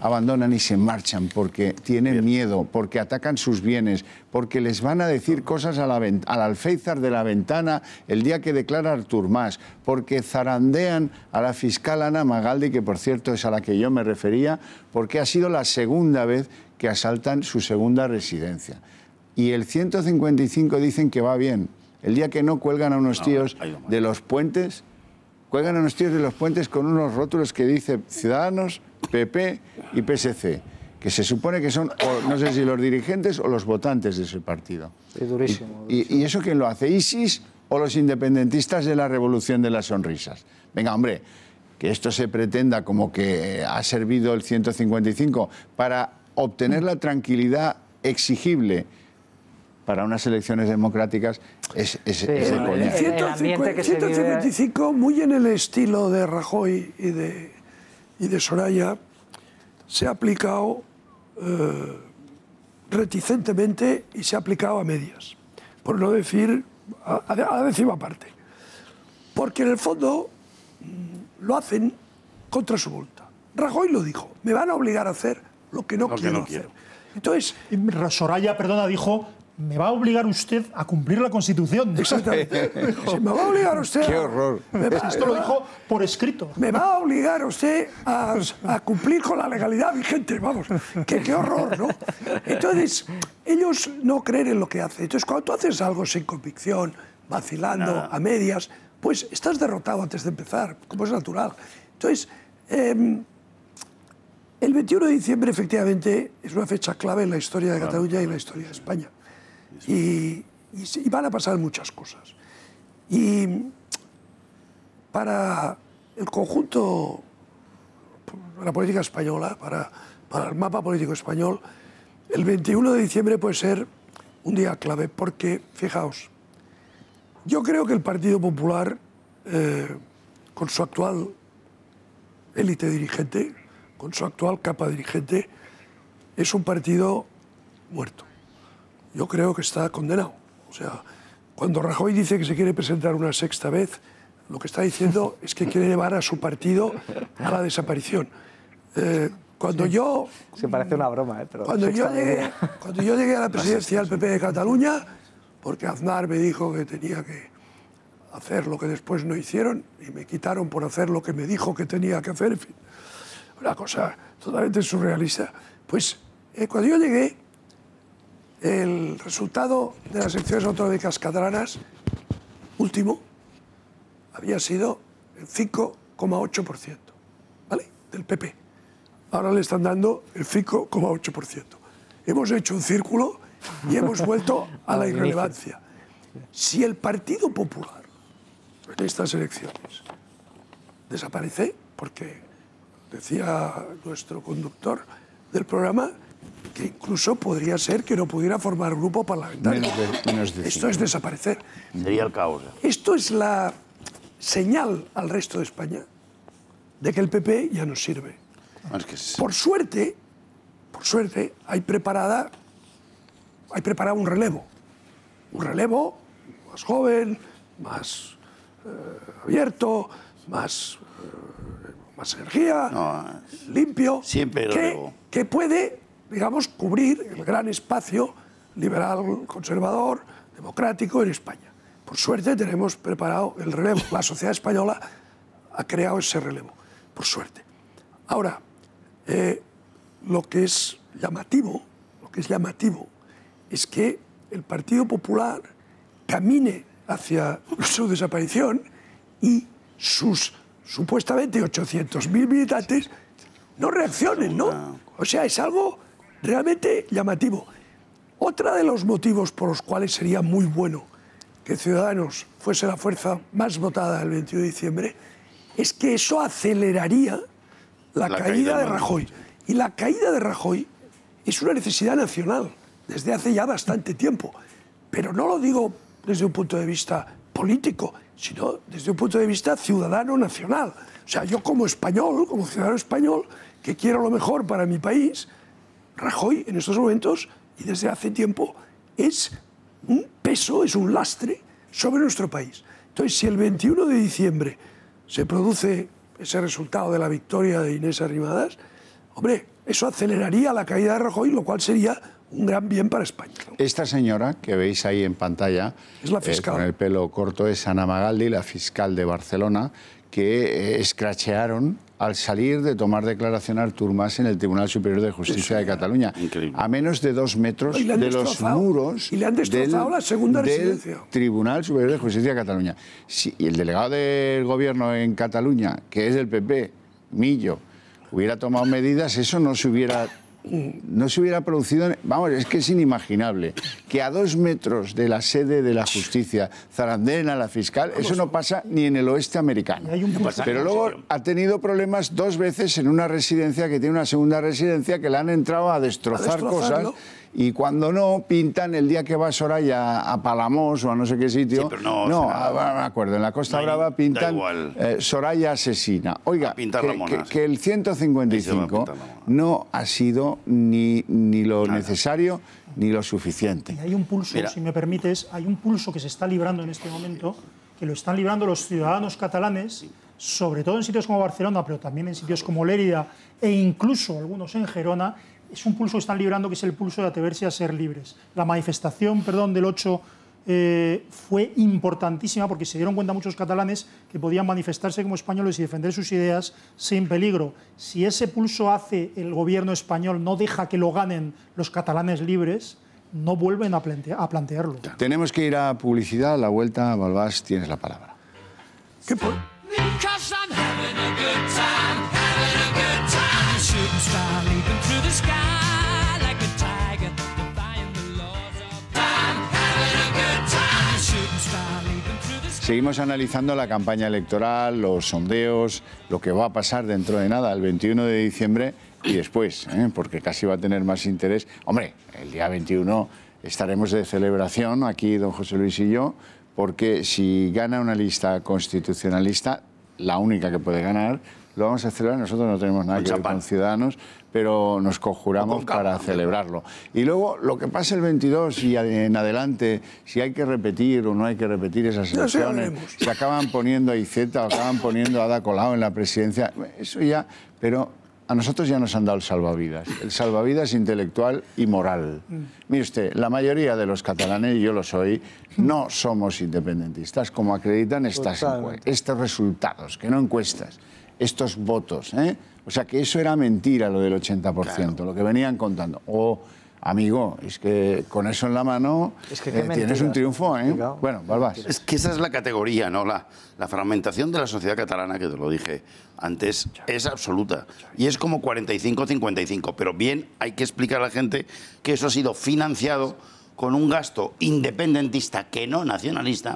abandonan y se marchan porque tienen miedo, porque atacan sus bienes, porque les van a decir cosas a la, al alféizar de la ventana el día que declara Artur Mas, porque zarandean a la fiscal Ana Magaldi, que por cierto es a la que yo me refería, porque ha sido la segunda vez que asaltan su segunda residencia. Y el ciento cincuenta y cinco dicen que va bien. El día que no cuelgan a unos No, tíos ha ido mal. de los puentes, cuelgan a unos tíos de los puentes con unos rótulos que dice Ciudadanos, P P y P S C, que se supone que son, o, no sé si los dirigentes o los votantes de ese partido. Sí, durísimo. Y, y, ¿Y eso quién lo hace? ¿ISIS o los independentistas de la Revolución de las Sonrisas? Venga, hombre, que esto se pretenda como que ha servido el ciento cincuenta y cinco para obtener la tranquilidad exigible para unas elecciones democráticas es, es, Sí, es de el- coña. el- ciento cincuenta, que se ciento cincuenta y cinco, muy en el estilo de Rajoy y de, y de Soraya, se ha aplicado eh, reticentemente y se ha aplicado a medias, por no decir a, a la décima parte. Porque en el fondo mm, lo hacen contra su voluntad. Rajoy lo dijo, me van a obligar a hacer lo que no Lo que quiero no hacer. quiero. Entonces, Y Soraya, perdona, dijo, me va a obligar usted a cumplir la Constitución. exactamente, si me va a obligar usted ¡Qué a- horror! me va- Esto lo dijo por escrito. Me va a obligar usted a, a cumplir con la legalidad vigente, vamos. Qué, qué horror, ¿no? Entonces, ellos no creen en lo que hacen. Entonces, cuando tú haces algo sin convicción, vacilando, Nada. a medias, pues estás derrotado antes de empezar, como es natural. Entonces, eh, el veintiuno de diciembre, efectivamente, es una fecha clave en la historia de Cataluña y en la historia de España. Y, y, sí, y van a pasar muchas cosas. Y para el conjunto de la política española, para, para el mapa político español, el veintiuno de diciembre puede ser un día clave, porque, fijaos, yo creo que el Partido Popular, eh, con su actual élite dirigente, con su actual capa dirigente, es un partido muerto. Yo creo que está condenado. O sea, cuando Rajoy dice que se quiere presentar una sexta vez, lo que está diciendo es que quiere llevar a su partido a la desaparición. Eh, cuando yo... Se parece una broma, ¿eh? Pero Cuando yo, sexta llegué, medida. cuando yo llegué a la presidencia del P P de Cataluña, porque Aznar me dijo que tenía que hacer lo que después no hicieron y me quitaron por hacer lo que me dijo que tenía que hacer, en fin, una cosa totalmente surrealista. Pues eh, cuando yo llegué, el resultado de las elecciones autonómicas catalanas, último, había sido el cinco coma ocho por ciento, ¿vale? Del P P. Ahora le están dando el cinco coma ocho por ciento. Hemos hecho un círculo y hemos vuelto a la irrelevancia. Si el Partido Popular en estas elecciones desaparece, porque decía nuestro conductor del programa que incluso podría ser que no pudiera formar grupo parlamentario. Menos de- menos de Esto cinco. es desaparecer. Sería el caos. Esto es la señal al resto de España de que el P P ya no sirve. No, es que es- Por suerte, por suerte, hay preparada, hay preparado un relevo. Un relevo más joven, más eh, abierto, más, eh, más energía, No, limpio, siempre que, relevo. que puede, digamos, cubrir el gran espacio liberal, conservador, democrático en España. Por suerte tenemos preparado el relevo. La sociedad española ha creado ese relevo, por suerte. Ahora, eh, lo que es llamativo, lo que es llamativo es que el Partido Popular camine hacia su desaparición y sus supuestamente ochocientos mil militantes no reaccionen, ¿no? O sea, es algo realmente llamativo. Otra de los motivos por los cuales sería muy bueno que Ciudadanos fuese la fuerza más votada el veintiuno de diciembre es que eso aceleraría la, La caída, caída de de Rajoy. Y la caída de Rajoy es una necesidad nacional desde hace ya bastante tiempo. Pero no lo digo desde un punto de vista político, sino desde un punto de vista ciudadano nacional. O sea, yo como español, como ciudadano español, que quiero lo mejor para mi país, Rajoy en estos momentos y desde hace tiempo es un peso, es un lastre sobre nuestro país. Entonces, si el veintiuno de diciembre se produce ese resultado de la victoria de Inés Arrimadas, hombre, eso aceleraría la caída de Rajoy, lo cual sería un gran bien para España. Esta señora que veis ahí en pantalla, es la fiscal. Eh, con el pelo corto, es Ana Magaldi, la fiscal de Barcelona, que eh, escrachearon al salir de tomar declaración a Artur Mas en el Tribunal Superior de Justicia de Cataluña. Increíble. A menos de dos metros de los muros y le han destrozado del, la segunda del residencia. Tribunal Superior de Justicia de Cataluña. Si, y el delegado del gobierno en Cataluña, que es del P P, Millo, hubiera tomado medidas, eso no se hubiera... no se hubiera producido... Vamos, es que es inimaginable que a dos metros de la sede de la justicia zarandeen a la fiscal. Eso no pasa ni en el oeste americano. Pero luego ha tenido problemas dos veces en una residencia que tiene una segunda residencia que le han entrado a destrozar cosas. Y cuando no, pintan el día que va Soraya a Palamós o a no sé qué sitio. Sí, pero no, no, a, me acuerdo, en la Costa no hay, Brava pintan eh, Soraya asesina. Oiga, que, Ramona, que, que el ciento cincuenta y cinco no ha sido ni, ni lo Nada. necesario ni lo suficiente. Y hay un pulso, Mira. si me permites, hay un pulso que se está librando en este momento, que lo están librando los ciudadanos catalanes, sobre todo en sitios como Barcelona, pero también en sitios como Lérida e incluso algunos en Gerona. Es un pulso que están librando, que es el pulso de atreverse a ser libres. La manifestación, perdón, del ocho eh, fue importantísima porque se dieron cuenta muchos catalanes que podían manifestarse como españoles y defender sus ideas sin peligro. Si ese pulso hace el gobierno español, no deja que lo ganen los catalanes libres, no vuelven a, plantea a plantearlo. Tenemos que ir a publicidad. A la vuelta, Balbás, tienes la palabra. ¿Qué por? Seguimos analizando la campaña electoral, los sondeos, lo que va a pasar dentro de nada, el veintiuno de diciembre y después, ¿eh? porque casi va a tener más interés. Hombre, el día veintiuno estaremos de celebración aquí, don José Luis y yo, porque si gana una lista constitucionalista, la única que puede ganar, lo vamos a celebrar. Nosotros no tenemos nada que ver con Ciudadanos, pero nos conjuramos para celebrarlo. Y luego, lo que pasa el veintidós y en adelante, si hay que repetir o no hay que repetir esas elecciones, si acaban poniendo a Iceta o acaban poniendo a Ada Colau en la presidencia, eso ya... Pero a nosotros ya nos han dado el salvavidas, el salvavidas intelectual y moral. Mire usted, la mayoría de los catalanes, y yo lo soy, no somos independentistas, como acreditan estas estos resultados, que no encuestas, estos votos, ¿eh? O sea, que eso era mentira, lo del ochenta por ciento, claro. Lo que venían contando. O, amigo, es que con eso en la mano es que eh, tienes un triunfo, ¿eh? Bueno, Balbás. Es que esa es la categoría, ¿no? La, la fragmentación de la sociedad catalana, que te lo dije antes, es absoluta. Y es como cuarenta y cinco cincuenta y cinco. Pero bien, hay que explicar a la gente que eso ha sido financiado con un gasto independentista, que no nacionalista,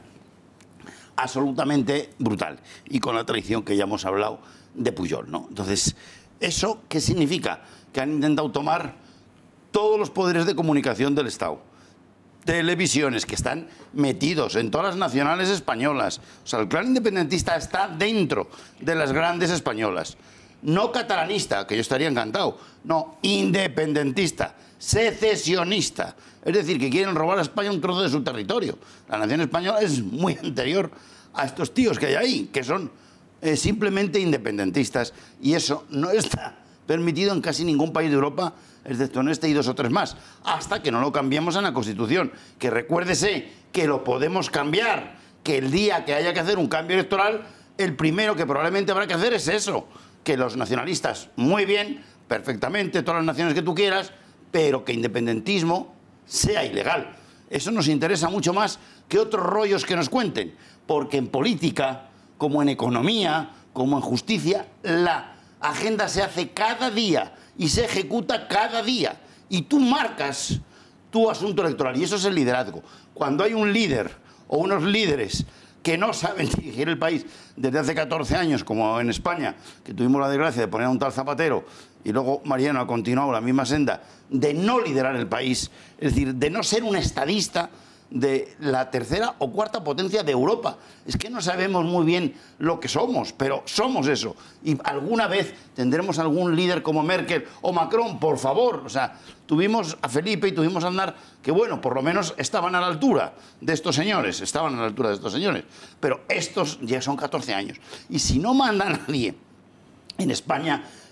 absolutamente brutal. Y con la traición que ya hemos hablado de Pujol, ¿no? Entonces, ¿eso qué significa? Que han intentado tomar todos los poderes de comunicación del Estado, televisiones que están metidos en todas las nacionales españolas. O sea, el clan independentista está dentro de las grandes españolas. No catalanista, que yo estaría encantado, no, independentista, secesionista. Es decir, que quieren robar a España un trozo de su territorio. La nación española es muy anterior a estos tíos que hay ahí, que son eh, simplemente independentistas, y eso no está permitido en casi ningún país de Europa, excepto en este y dos o tres más, hasta que no lo cambiemos en la Constitución. Que recuérdese que lo podemos cambiar, que el día que haya que hacer un cambio electoral, el primero que probablemente habrá que hacer es eso, que los nacionalistas, muy bien, perfectamente, todas las naciones que tú quieras, pero que independentismo sea ilegal. Eso nos interesa mucho más que otros rollos que nos cuenten, porque en política, como en economía, como en justicia, la agenda se hace cada día y se ejecuta cada día. Y tú marcas tu asunto electoral, y eso es el liderazgo. Cuando hay un líder o unos líderes que no saben dirigir el país desde hace catorce años, como en España, que tuvimos la desgracia de poner a un tal Zapatero, y luego Mariano ha continuado la misma senda de no liderar el país, es decir, de no ser un estadista de la tercera o cuarta potencia de Europa. Es que no sabemos muy bien lo que somos, pero somos eso. Y alguna vez tendremos algún líder como Merkel o Macron, por favor. O sea, tuvimos a Felipe y tuvimos a Aznar, que bueno, por lo menos estaban a la altura de estos señores, estaban a la altura de estos señores. Pero estos ya son catorce años. Y si no manda a nadie en España,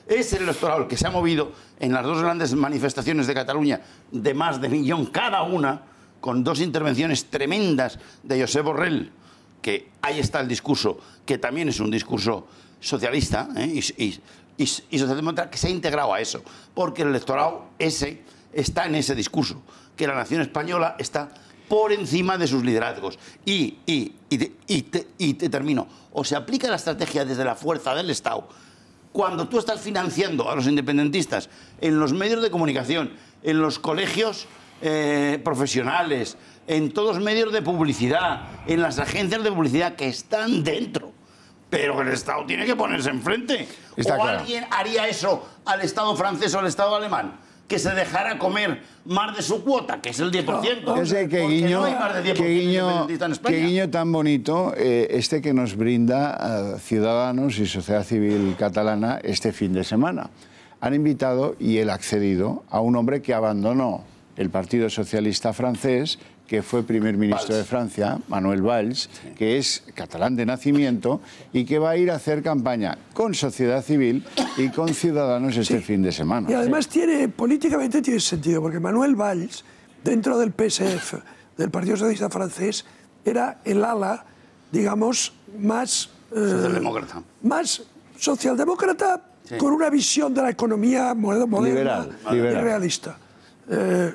Es el electorado el que se ha movido en las dos grandes manifestaciones de Cataluña de más de millón cada una, con dos intervenciones tremendas de Josep Borrell, que ahí está el discurso, que también es un discurso socialista, ¿eh? y, y, y, y socialdemócrata, que se ha integrado a eso, porque el electorado ese está en ese discurso, que la nación española está por encima de sus liderazgos. Y, y, y, te, y, te, y te termino. O se aplica la estrategia desde la fuerza del Estado, cuando tú estás financiando a los independentistas en los medios de comunicación, en los colegios eh, profesionales, en todos los medios de publicidad, en las agencias de publicidad que están dentro. Pero el Estado tiene que ponerse enfrente. Está ¿O claro. alguien haría eso al Estado francés o al Estado alemán? Que se dejara comer más de su cuota, que es el diez por ciento. Ese que Porque guiño, no hay más de diez por que ciento guiño, independentista en España. que guiño tan bonito eh, este que nos brinda a Ciudadanos y Sociedad Civil Catalana este fin de semana. Han invitado, y él ha accedido, a un hombre que abandonó el Partido Socialista francés, que fue primer ministro Valls. de Francia, Manuel Valls, sí. que es catalán de nacimiento y que va a ir a hacer campaña con Sociedad Civil y con Ciudadanos este Sí. fin de semana. Y además tiene, políticamente tiene sentido, porque Manuel Valls, dentro del P S F, del Partido Socialista francés, era el ala, digamos, más... Eh, Socialdemócrata. Más socialdemócrata, Sí. con una visión de la economía moderna Liberal, y liberal. realista. Eh,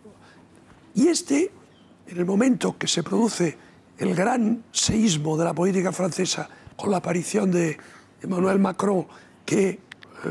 y este, en el momento que se produce el gran seísmo de la política francesa con la aparición de Emmanuel Macron, que eh,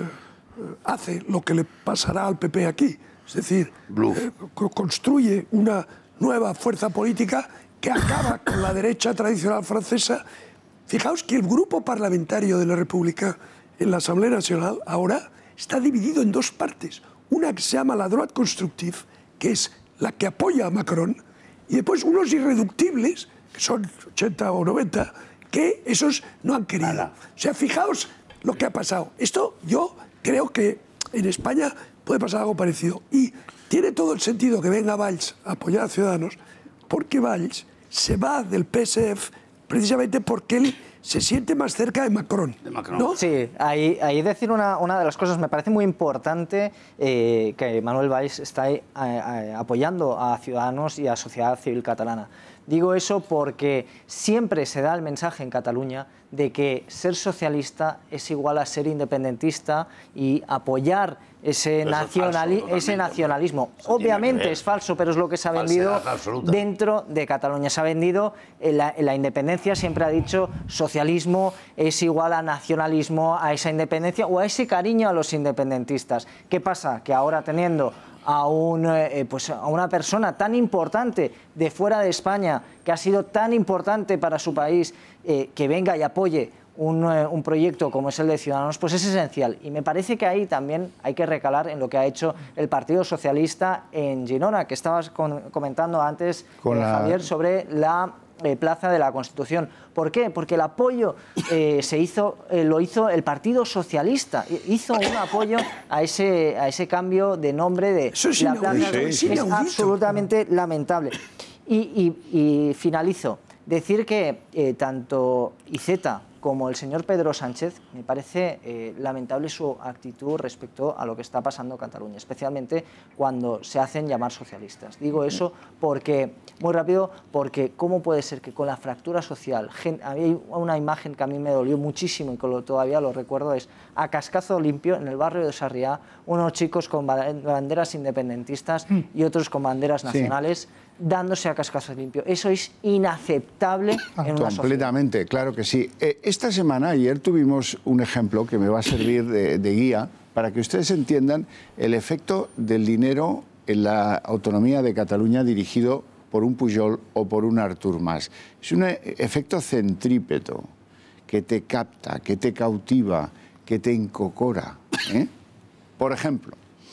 hace lo que le pasará al P P aquí, es decir, eh, construye una nueva fuerza política que acaba con la derecha tradicional francesa. Fijaos que el grupo parlamentario de la República en la Asamblea Nacional ahora está dividido en dos partes. Una que se llama la droite constructive, que es la que apoya a Macron, y después unos irreductibles, que son ochenta o noventa, que esos no han querido. Nada. O sea, fijaos lo que ha pasado. Esto yo creo que en España puede pasar algo parecido. Y tiene todo el sentido que venga Valls a apoyar a Ciudadanos, porque Valls se va del P S F precisamente porque él se siente más cerca de Macron. De Macron. ¿No? Sí, ahí, ahí decir una, una de las cosas, me parece muy importante eh, que Manuel Valls está ahí, eh, apoyando a Ciudadanos y a Sociedad Civil Catalana. Digo eso porque siempre se da el mensaje en Cataluña de que ser socialista es igual a ser independentista y apoyar ese, nacionali falso, ese nacionalismo. Eso Obviamente es falso, pero es lo que se ha vendido dentro de Cataluña. Se ha vendido, en la, en la independencia siempre ha dicho socialismo es igual a nacionalismo, a esa independencia o a ese cariño a los independentistas. ¿Qué pasa? Que ahora teniendo a, un, eh, pues a una persona tan importante de fuera de España, que ha sido tan importante para su país, eh, que venga y apoye un, eh, un proyecto como es el de Ciudadanos, pues es esencial. Y me parece que ahí también hay que recalar en lo que ha hecho el Partido Socialista en Girona, que estabas con, comentando antes, Con eh, la... Javier, sobre la Eh, Plaza de la Constitución. ¿Por qué? Porque el apoyo eh, se hizo, eh, lo hizo el Partido Socialista. Hizo un apoyo a ese, a ese cambio de nombre de Eso es la inaudito, Plaza. es Es inaudito. absolutamente lamentable. Y, y, y finalizo. Decir que eh, tanto Iceta como el señor Pedro Sánchez, me parece eh, lamentable su actitud respecto a lo que está pasando en Cataluña, especialmente cuando se hacen llamar socialistas. Digo eso porque, muy rápido, porque cómo puede ser que con la fractura social, gen, hay una imagen que a mí me dolió muchísimo y que lo, todavía lo recuerdo, es a cascazo limpio en el barrio de Sarriá, unos chicos con banderas independentistas y otros con banderas nacionales, sí, dándose a cascazo limpio. Eso es inaceptable en una sociedad. Completamente, claro que sí. Eh, esta semana, ayer, tuvimos un ejemplo que me va a servir de, de guía para que ustedes entiendan el efecto del dinero en la autonomía de Cataluña dirigido por un Pujol o por un Artur Mas. Es un efecto centrípeto que te capta, que te cautiva, que te encocora, ¿eh? Por ejemplo,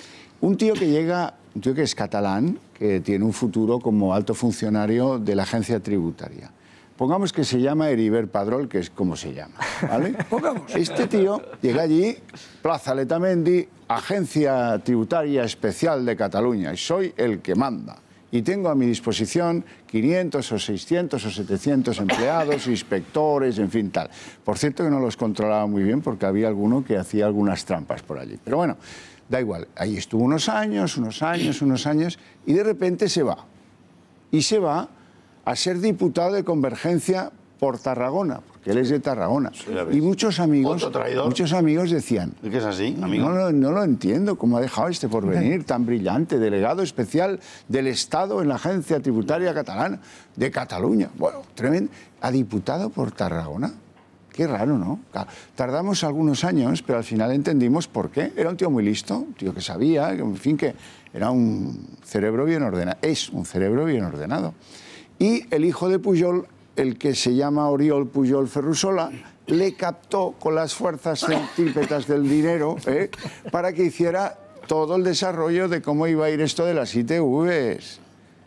un tío que llega, un tío que es catalán, que tiene un futuro como alto funcionario de la agencia tributaria. Pongamos que se llama Heribert Padrol, que es como se llama, ¿vale? Este tío llega allí, Plaza Letamendi, Agencia Tributaria Especial de Cataluña, y soy el que manda. y tengo a mi disposición quinientos o seiscientos o setecientos empleados, inspectores, en fin, tal. Por cierto que no los controlaba muy bien porque había alguno que hacía algunas trampas por allí. Pero bueno, da igual. Ahí estuvo unos años, unos años, unos años y de repente se va. Y se va a ser diputado de Convergencia por Tarragona, porque él es de Tarragona. Y muchos amigos, muchos amigos decían... ¿Y qué es así, amigo? No, no, no lo entiendo, cómo ha dejado este porvenir tan brillante, delegado especial del Estado en la Agencia Tributaria Catalana, de Cataluña. Bueno, tremendo. ¿A diputado por Tarragona? Qué raro, ¿no? Tardamos algunos años, pero al final entendimos por qué. Era un tío muy listo, un tío que sabía, en fin, que era un cerebro bien ordenado. Es un cerebro bien ordenado. Y el hijo de Pujol, el que se llama Oriol Pujol Ferrusola, le captó con las fuerzas centrípetas del dinero ¿eh? para que hiciera todo el desarrollo de cómo iba a ir esto de las I T Vs.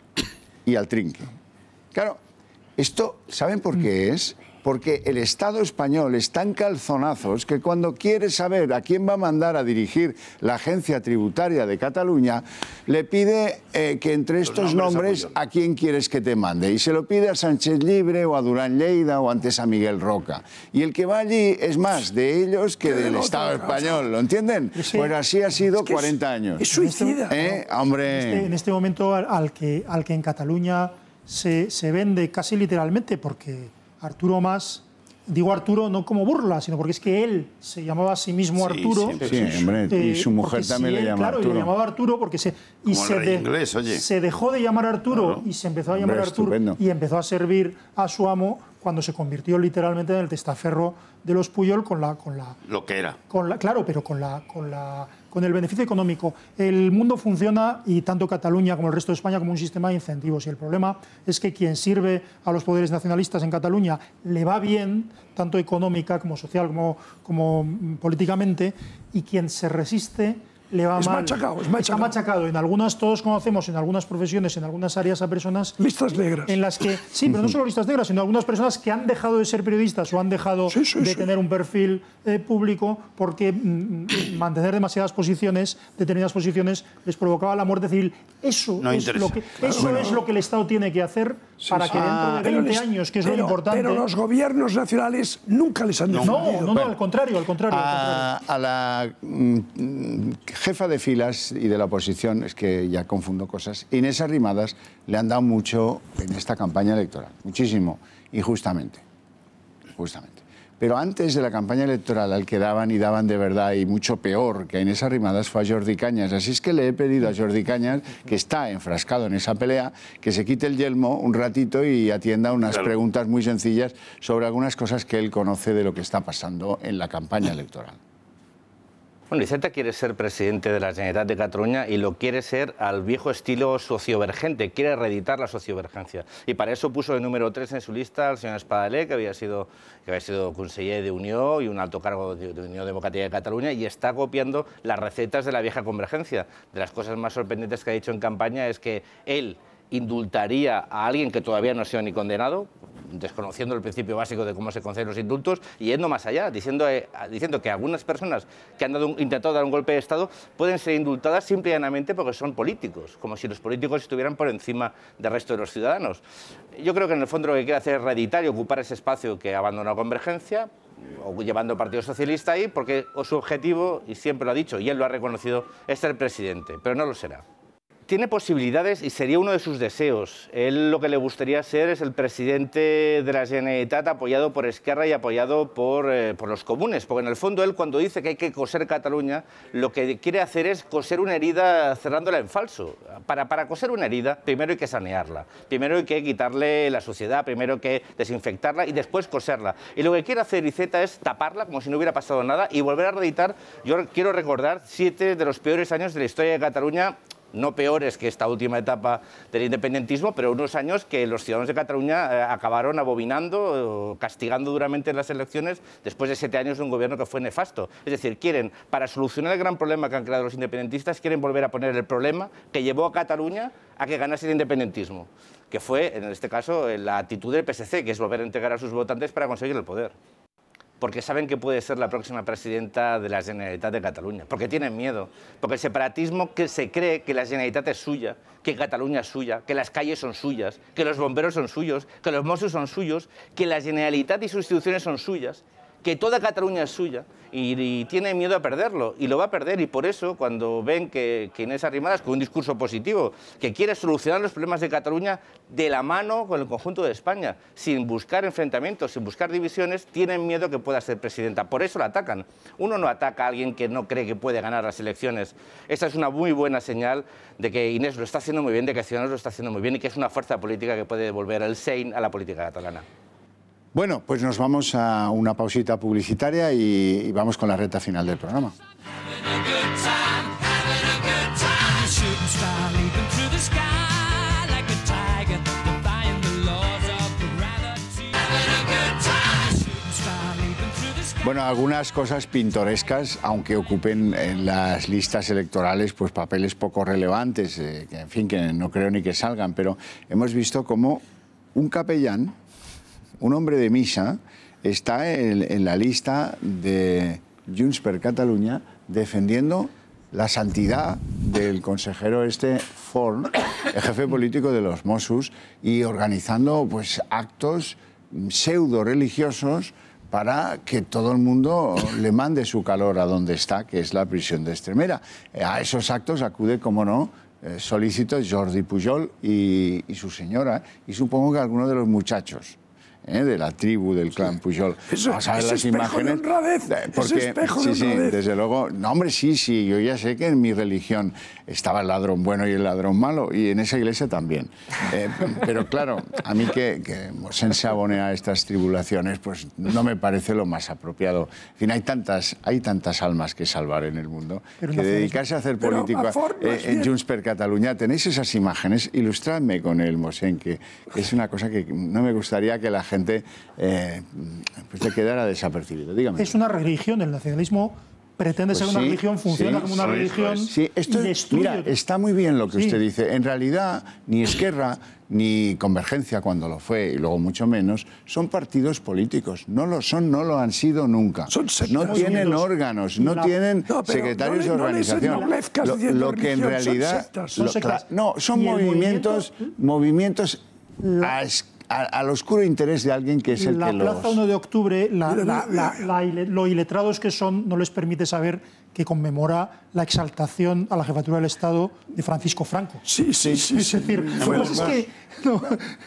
Y al trinque. Claro, esto, ¿saben por qué es? Porque el Estado español está en calzonazos que cuando quiere saber a quién va a mandar a dirigir la Agencia Tributaria de Cataluña, le pide eh, que entre estos nombres, nombres a, a quién quieres que te mande. Y se lo pide a Sánchez Llibre o a Durán Lleida o antes a Miguel Roca. Y el que va allí es más de ellos que del Estado español, ¿lo entienden? Sí. Pues así ha sido es que cuarenta es, años. Es suicida. ¿Eh? Hombre. En este, en este momento al, al, que, al que en Cataluña se, se vende casi literalmente porque... Arturo Mas, digo Arturo no como burla, sino porque es que él se llamaba a sí mismo sí, Arturo. Sí, sí, hombre, eh, y su mujer también si le llama claro, Arturo. Claro, y le llamaba Arturo porque se, y se, de, inglés, oye. se dejó de llamar Arturo claro. y se empezó a llamar hombre, Arturo estupendo. y empezó a servir a su amo cuando se convirtió literalmente en el testaferro de los Pujol con la... Con la Lo que era. Con la, claro, pero con la... Con la con el beneficio económico. El mundo funciona, y tanto Cataluña como el resto de España, como un sistema de incentivos. Y el problema es que quien sirve a los poderes nacionalistas en Cataluña le va bien, tanto económica como social como, como políticamente, y quien se resiste le va es mal. Machacado, es machacado. Está machacado. En algunas, todos conocemos, en algunas profesiones, en algunas áreas a personas... Listas negras. En las que, sí, pero no solo listas negras, sino algunas personas que han dejado de ser periodistas o han dejado sí, sí, de sí. tener un perfil eh, público porque mm, mantener demasiadas posiciones, determinadas posiciones, les provocaba la muerte civil. Eso, no es, lo que, claro, eso bueno. es lo que el Estado tiene que hacer sí, para sí. que dentro de veinte les, años, que es pero, lo importante... Pero los gobiernos nacionales nunca les han defendido. No, no, no, bueno, al contrario, al contrario. A, al contrario. a la mm, jefa de filas y de la oposición, es que ya confundo cosas, Inés Arrimadas le han dado mucho en esta campaña electoral, muchísimo, injustamente, justamente. Pero antes de la campaña electoral al que daban y daban de verdad y mucho peor que a Inés Arrimadas fue a Jordi Cañas. Así es que le he pedido a Jordi Cañas, que está enfrascado en esa pelea, que se quite el yelmo un ratito y atienda unas claro. preguntas muy sencillas sobre algunas cosas que él conoce de lo que está pasando en la campaña electoral. Bueno, Iceta quiere ser presidente de la Generalitat de Cataluña y lo quiere ser al viejo estilo sociovergente, quiere reeditar la sociovergencia. Y para eso puso de número tres en su lista al señor Espadaler, que había sido, que había sido conseller de Unió y un alto cargo de, de Unió Democrática de Cataluña, y está copiando las recetas de la vieja convergencia. De las cosas más sorprendentes que ha dicho en campaña es que él indultaría a alguien que todavía no ha sido ni condenado, desconociendo el principio básico de cómo se conceden los indultos, y yendo más allá, diciendo, eh, diciendo que algunas personas que han dado un, intentado dar un golpe de Estado pueden ser indultadas simple y llanamente porque son políticos, como si los políticos estuvieran por encima del resto de los ciudadanos. Yo creo que en el fondo lo que quiere hacer es reeditar y ocupar ese espacio que ha abandonado Convergencia, o llevando al Partido Socialista ahí, porque su objetivo, y siempre lo ha dicho, y él lo ha reconocido, es ser presidente, pero no lo será. Tiene posibilidades y sería uno de sus deseos. Él lo que le gustaría ser es el presidente de la Generalitat apoyado por Esquerra y apoyado por, eh, por los comunes, porque en el fondo él cuando dice que hay que coser Cataluña, lo que quiere hacer es coser una herida cerrándola en falso. Para, para coser una herida primero hay que sanearla, primero hay que quitarle la suciedad, primero hay que desinfectarla y después coserla. Y lo que quiere hacer Iceta es taparla como si no hubiera pasado nada y volver a reeditar. Yo quiero recordar siete de los peores años de la historia de Cataluña, no peores que esta última etapa del independentismo, pero unos años que los ciudadanos de Cataluña eh, acabaron abominando, eh, castigando duramente en las elecciones después de siete años de un gobierno que fue nefasto. Es decir, quieren, para solucionar el gran problema que han creado los independentistas, quieren volver a poner el problema que llevó a Cataluña a que ganase el independentismo, que fue, en este caso, la actitud del P S C, que es volver a entregar a sus votantes para conseguir el poder. porque saben que puede ser la próxima presidenta de la Generalitat de Cataluña, porque tienen miedo, porque el separatismo que se cree que la Generalitat es suya, que Cataluña es suya, que las calles son suyas, que los bomberos son suyos, que los Mossos son suyos, que la Generalitat y sus instituciones son suyas, que toda Cataluña es suya y, y tiene miedo a perderlo y lo va a perder, y por eso cuando ven que, que Inés Arrimadas, con un discurso positivo, que quiere solucionar los problemas de Cataluña de la mano con el conjunto de España, sin buscar enfrentamientos, sin buscar divisiones, tienen miedo que pueda ser presidenta, por eso la atacan. Uno no ataca a alguien que no cree que puede ganar las elecciones. Esta es una muy buena señal de que Inés lo está haciendo muy bien, de que Ciudadanos lo está haciendo muy bien y que es una fuerza política que puede devolver el Sein a la política catalana. Bueno, pues nos vamos a una pausita publicitaria y, y vamos con la recta final del programa. Bueno, algunas cosas pintorescas, aunque ocupen en las listas electorales pues papeles poco relevantes, eh, que en fin, que no creo ni que salgan, pero hemos visto como un capellán, un hombre de misa, está en, en la lista de Junts per Catalunya defendiendo la santidad del consejero este Forn, el jefe político de los Mossos, y organizando pues actos pseudo religiosos para que todo el mundo le mande su calor a donde está, que es la prisión de Extremera. A esos actos acude, como no, eh, solícito Jordi Pujol y, y su señora, y supongo que algunos de los muchachos ¿eh? de la tribu del clan Pujol. Eso, Vamos a ver ese las espejo imágenes. De honradez, porque, ese espejo sí, de sí, honradez. desde luego. No, hombre, sí, sí, yo ya sé que en mi religión estaba el ladrón bueno y el ladrón malo, y en esa iglesia también. Eh, pero claro, a mí que, que Mosén se abone a estas tribulaciones, pues no me parece lo más apropiado. En fin, hay tantas, hay tantas almas que salvar en el mundo, pero que no dedicarse a hacer política eh, en Junts per Catalunya. Tenéis esas imágenes, ilustradme con el Mosén, que, que es una cosa que no me gustaría que la gente eh, pues se quedara desapercibido. Dígame. Es una religión, el nacionalismo pretende Pues ser sí, una religión, funciona sí, como una sí, religión sí, esto, y destruye. Mira, está muy bien lo que Sí. usted dice. En realidad, ni Esquerra ni Convergencia, cuando lo fue, y luego mucho menos, son partidos políticos. No lo son, no lo han sido nunca. Son sectas. No tienen órganos, no La- tienen No, pero secretarios no le- de no les organización. ennoblezcas Lo, diciendo lo que en religión, son realidad... sectas. Son lo- sectas. cla- no, son Y el movimientos, movimientos a es- a- al oscuro interés de alguien que es el la que los... Plaza uno de octubre, la- Mira, la- mira, la- la ile- lo iletrados que son, no les permite saber que conmemora la exaltación a la jefatura del Estado de Francisco Franco. Sí, sí, sí. Es sí. decir, Fue- pues es que... no.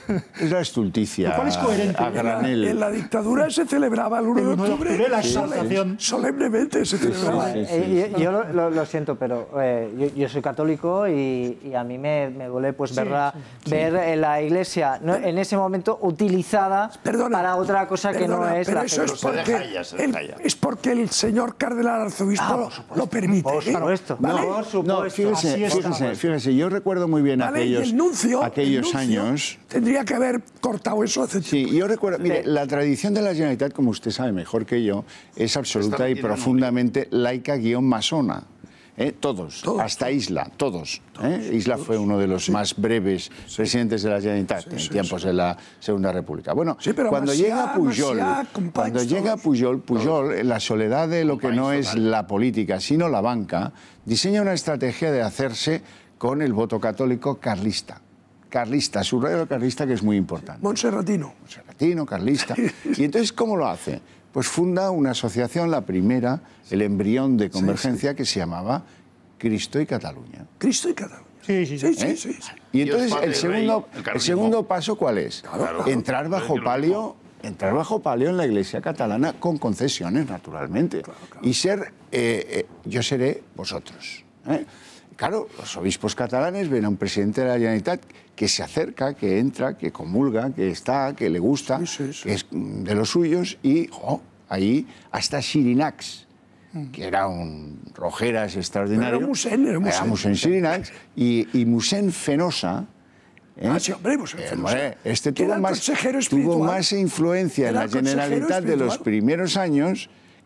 Es la estulticia Lo cual es coherente. a En la, granel. en la dictadura se celebraba el uno El de uno de octubre. octubre, la Sí, exaltación. Solemnemente se celebraba. sí, sí. Eh, yo yo lo, lo- lo siento, pero eh, yo, yo soy católico y, y a mí me, me duele pues, verla, ver eh, la Iglesia ¿no? en ese momento utilizada Perdona, para otra cosa que no perdona, es pero la eso es fe. porque, deja ya, se deja el, ya. es porque el señor cardenal arzobispo Ah, lo- por supuesto. lo permite. Por ¿eh? supuesto. ¿Vale? Por supuesto. No, fíjese, Así está. fíjese, fíjese, yo recuerdo muy bien ¿Vale? Y aquellos, el nuncio, aquellos el nuncio años... tendría que haber cortado eso hace Sí, tiempo. yo recuerdo, mire, la tradición de la Generalitat, como usted sabe mejor que yo, es absoluta Está y metida en un profundamente laica guión masona. ¿eh? Todos, Todos, hasta Isla, todos. ¿eh? Isla fue uno de los más breves presidentes de la Generalitat en sí, tiempos de la Segunda República. Bueno, Sí, pero cuando Macià- llega Pujol, Macià, companys, cuando llega todos. Pujol, Pujol, en la soledad de lo que no Companys, es total. la política, sino la banca, diseña una estrategia de hacerse con el voto católico carlista. Carlista, subrayo carlista, que es muy importante. Monserratino. Serratino, carlista. Y entonces, ¿cómo lo hace? Pues funda una asociación, la primera, el embrión de Convergencia, que se llamaba Cristo y Cataluña. Cristo y Cataluña. Sí, sí, Sí, sí. ¿eh? sí, sí, sí. Y Dios entonces Padre el y segundo, Rey, el el carlismo. segundo paso, ¿cuál es? Claro. Entrar bajo Yo palio, entrar bajo palio en la Iglesia catalana con concesiones, naturalmente. Y ser, eh, eh, yo seré vosotros. ¿eh? Claro, los obispos catalanes ven a un presidente de la Generalitat que se acerca, que entra, que comulga, que está, que le gusta, Sí, sí, sí. que es mm, de los suyos, y jo, ahí hasta Xirinacs, que era un rojeras extraordinario. Era Musén, era Musén. Musén Xirinacs, y, y Musén Fenosa. ¿eh? Ah, sí, hombre, Musén Eh, Fenosa. hombre, este Que tuvo era el más, consejero tuvo espiritual. más influencia en Era la el consejero Generalitat de los espiritual. primeros años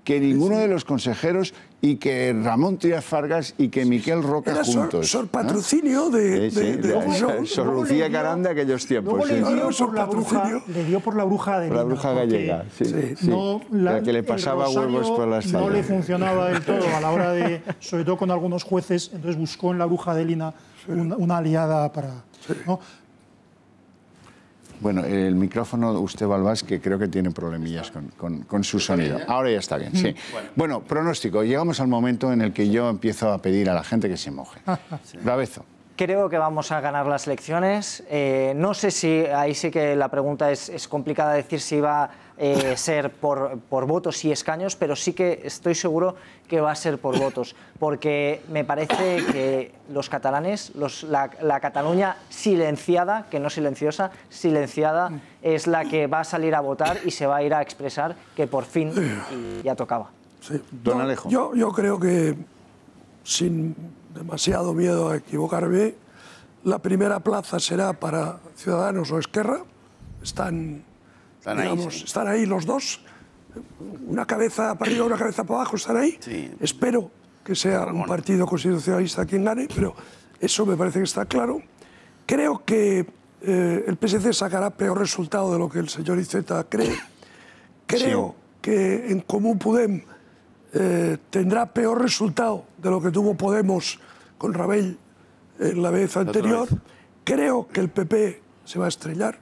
que ninguno de los consejeros y que Ramón Trias Fargas y que Miquel Roca Era juntos. Sor, sor patrocinio ¿no? de, sí, sí, de, de, de, de Sor, Sor Lucía Carán de aquellos tiempos. Luego Sí. le, dio sí. por la bruja, le dio por la bruja de La bruja gallega, sí, sí, sí. No, la, la que le pasaba huevos por las no le funcionaba del todo a la hora de, sobre todo con algunos jueces, entonces buscó en la bruja de Lina una, una aliada para... ¿no? Bueno, el micrófono, usted, Balbás, que creo que tiene problemillas con, con, con su sonido. Ahora ya está bien, sí. Bueno, pronóstico. Llegamos al momento en el que yo empiezo a pedir a la gente que se moje. Babezo. Creo que vamos a ganar las elecciones. Eh, no sé si, ahí sí que la pregunta es, es complicada decir si va a eh, ser por, por votos y escaños, pero sí que estoy seguro que va a ser por votos, porque me parece que los catalanes, los, la, la Cataluña silenciada, que no silenciosa, silenciada, es la que va a salir a votar y se va a ir a expresar que por fin y ya tocaba. Sí. Don No, Alejo. Yo, yo creo que, sin demasiado miedo a equivocarme, la primera plaza será para Ciudadanos o Esquerra. Están, Están ahí, digamos, sí. están ahí los dos. Una cabeza para arriba, una cabeza para abajo, están ahí. Sí. Espero que sea un partido constitucionalista quien gane, pero eso me parece que está claro. Creo que eh, el P S C sacará peor resultado de lo que el señor Iceta cree. Creo Sí. que en Comú Podem eh, tendrá peor resultado de lo que tuvo Podemos con Rabell en la vez anterior. vez. Creo que el P P se va a estrellar.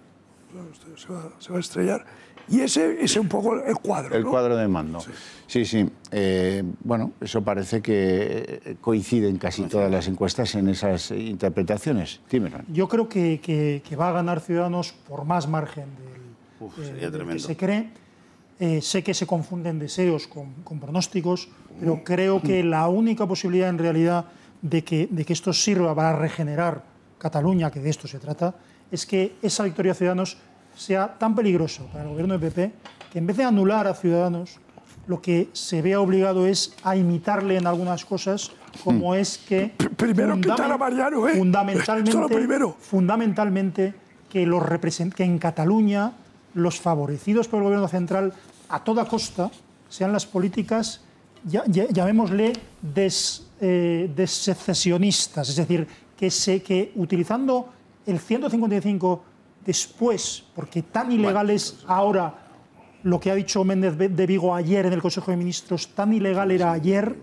Se va, se va a estrellar. Y ese es un poco el cuadro. El ¿no? cuadro de mando. Sí, sí. sí. Eh, bueno, eso parece que coinciden casi todas las encuestas en esas interpretaciones. Timerman. Yo creo que, que, que va a ganar Ciudadanos por más margen del, Uf, eh, sería del que tremendo. se cree. Eh, sé que se confunden deseos con, con pronósticos, pero creo que la única posibilidad en realidad de que, de que esto sirva para regenerar Cataluña, que de esto se trata, es que esa victoria de Ciudadanos sea tan peligrosa para el gobierno de P P que en vez de anular a Ciudadanos, lo que se vea obligado es a imitarle en algunas cosas, como es que Primero quitar a Mariano, ¿eh? fundamentalmente, Esto es lo primero. fundamentalmente que, los represent- que en Cataluña los favorecidos por el gobierno central a toda costa sean las políticas, ya- ya- llamémosle, des, eh, desecesionistas, es decir, que, se, que utilizando el ciento cincuenta y cinco después, porque tan ilegal es ahora lo que ha dicho Méndez de Vigo ayer en el Consejo de Ministros, tan ilegal era ayer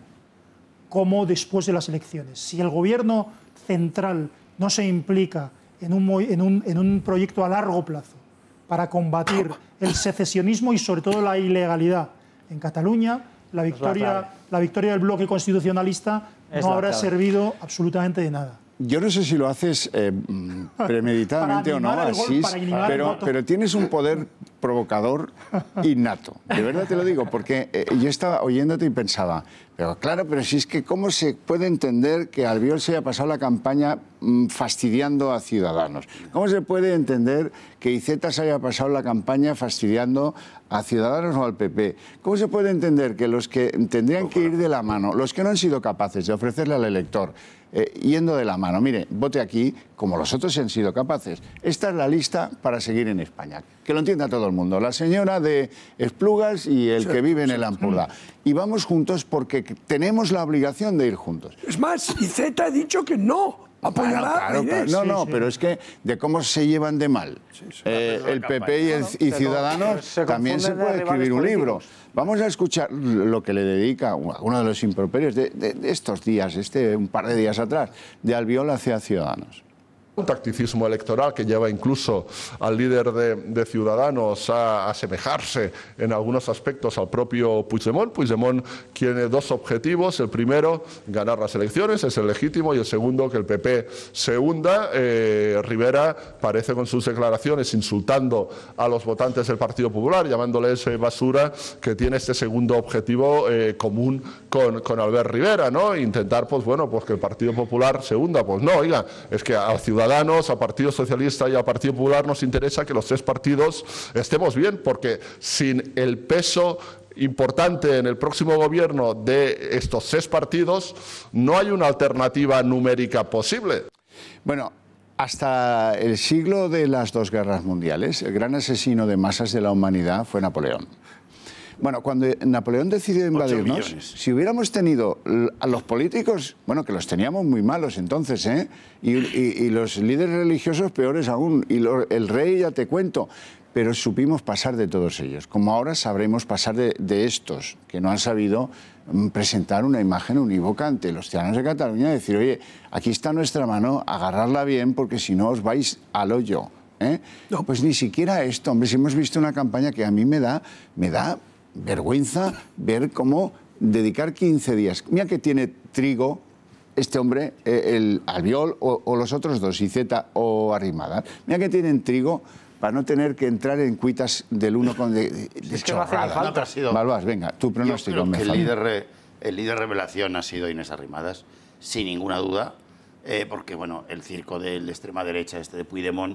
como después de las elecciones. Si el gobierno central no se implica en un, mo- en un, en un proyecto a largo plazo para combatir el secesionismo y sobre todo la ilegalidad en Cataluña, la victoria, clave. la victoria del bloque constitucionalista Es no la habrá clave. servido absolutamente de nada. Yo no sé si lo haces eh, mm, premeditadamente Para o no, animar el gol- así, para animar el pero, voto. pero tienes un poder provocador innato. De verdad te lo digo, porque eh, yo estaba oyéndote y pensaba, pero claro, pero si es que cómo se puede entender que Albiol se haya pasado la campaña mm, fastidiando a Ciudadanos. ¿Cómo se puede entender que Iceta se haya pasado la campaña fastidiando a Ciudadanos o al P P? ¿Cómo se puede entender que los que tendrían que ir de la mano, los que no han sido capaces de ofrecerle al elector, Eh, yendo de la mano, mire, vote aquí como los otros han sido capaces? Esta es la lista para seguir en España, que lo entienda todo el mundo, la señora de Esplugas y el que vive en el Ampurdá. Y vamos juntos porque tenemos la obligación de ir juntos. Es más, Iceta ha dicho que no apoyará Bueno, claro, a claro. Inés. No, Sí, no, sí. pero es que de cómo se llevan de mal eh, el P P y, el, y se Ciudadanos, con- se también se confunden de puede rivales escribir un libro. políticos. Vamos a escuchar lo que le dedica uno de los improperios de, de- de estos días, este un par de días atrás, de Albiol hacia Ciudadanos. Un tacticismo electoral que lleva incluso al líder de, de Ciudadanos a asemejarse en algunos aspectos al propio Puigdemont. Puigdemont tiene dos objetivos. El primero, ganar las elecciones, es el legítimo, y el segundo, que el P P se hunda. Eh, Rivera parece con sus declaraciones insultando a los votantes del Partido Popular, llamándoles eh, basura, que tiene este segundo objetivo eh, común con, con Albert Rivera, ¿no? Intentar, pues bueno, pues que el Partido Popular se hunda. Pues no, oiga, es que a Ciudadanos, a Partido Socialista y a Partido Popular nos interesa que los tres partidos estemos bien, porque sin el peso importante en el próximo gobierno de estos tres partidos no hay una alternativa numérica posible. Bueno, hasta el siglo de las dos guerras mundiales, el gran asesino de masas de la humanidad fue Napoleón. Bueno, cuando Napoleón decidió invadirnos, si hubiéramos tenido a los políticos, bueno, que los teníamos muy malos entonces, ¿eh? Y, y, y los líderes religiosos peores aún, y lo, el rey ya te cuento, pero supimos pasar de todos ellos, como ahora sabremos pasar de, de estos, que no han sabido presentar una imagen unívoca ante los ciudadanos de Cataluña y decir, oye, aquí está nuestra mano, agarrarla bien, porque si no os vais al hoyo. ¿Eh? No, pues ni siquiera esto, hombre, si hemos visto una campaña que a mí me da, me da vergüenza ver cómo dedicar quince días. Mira que tiene Trigo, este hombre, eh, el Albiol o, o los otros dos, Iceta o Arrimadas. Mira que tienen Trigo para no tener que entrar en cuitas del uno con de, de, de es que no hace falta. Sido... Balbás, venga, tu pronóstico. Yo creo me que el falta. líder, el líder revelación ha sido Inés Arrimadas, sin ninguna duda, eh, porque bueno, el circo de la extrema derecha, este de Puigdemont,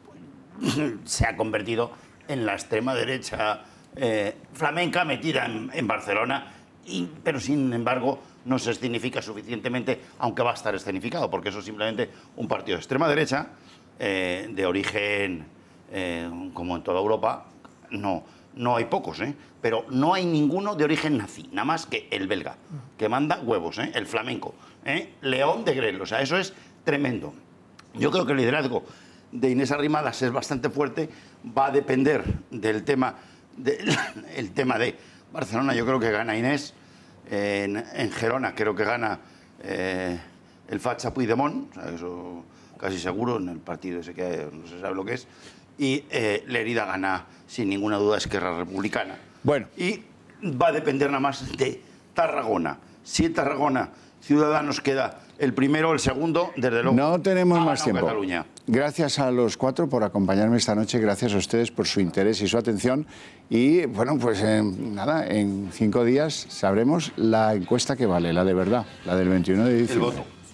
se ha convertido en la extrema derecha eh, flamenca metida en, en Barcelona, y, pero sin embargo no se escenifica suficientemente, aunque va a estar escenificado, porque eso es simplemente un partido de extrema derecha, eh, de origen, eh, como en toda Europa, no, no hay pocos, ¿eh? Pero no hay ninguno de origen nazi, nada más que el belga, que manda huevos, ¿eh? El flamenco, ¿eh? León de Grel, o sea, eso es tremendo. Yo creo que el liderazgo de Inés Arrimadas es bastante fuerte, va a depender del tema de, el tema de Barcelona. Yo creo que gana Inés, eh, en, en Gerona creo que gana eh, el facha Puigdemont, o sea, eso casi seguro, en el partido ese que no se sabe lo que es, y eh, Lerida gana sin ninguna duda Esquerra Republicana. Bueno. Y va a depender nada más de Tarragona. Si en Tarragona Ciudadanos queda el primero o el segundo, desde luego. No tenemos más tiempo. Cataluña. Gracias a los cuatro por acompañarme esta noche, gracias a ustedes por su interés y su atención. Y bueno, pues eh, nada, en cinco días sabremos la encuesta que vale, la de verdad, la del veintiuno de diciembre. El voto.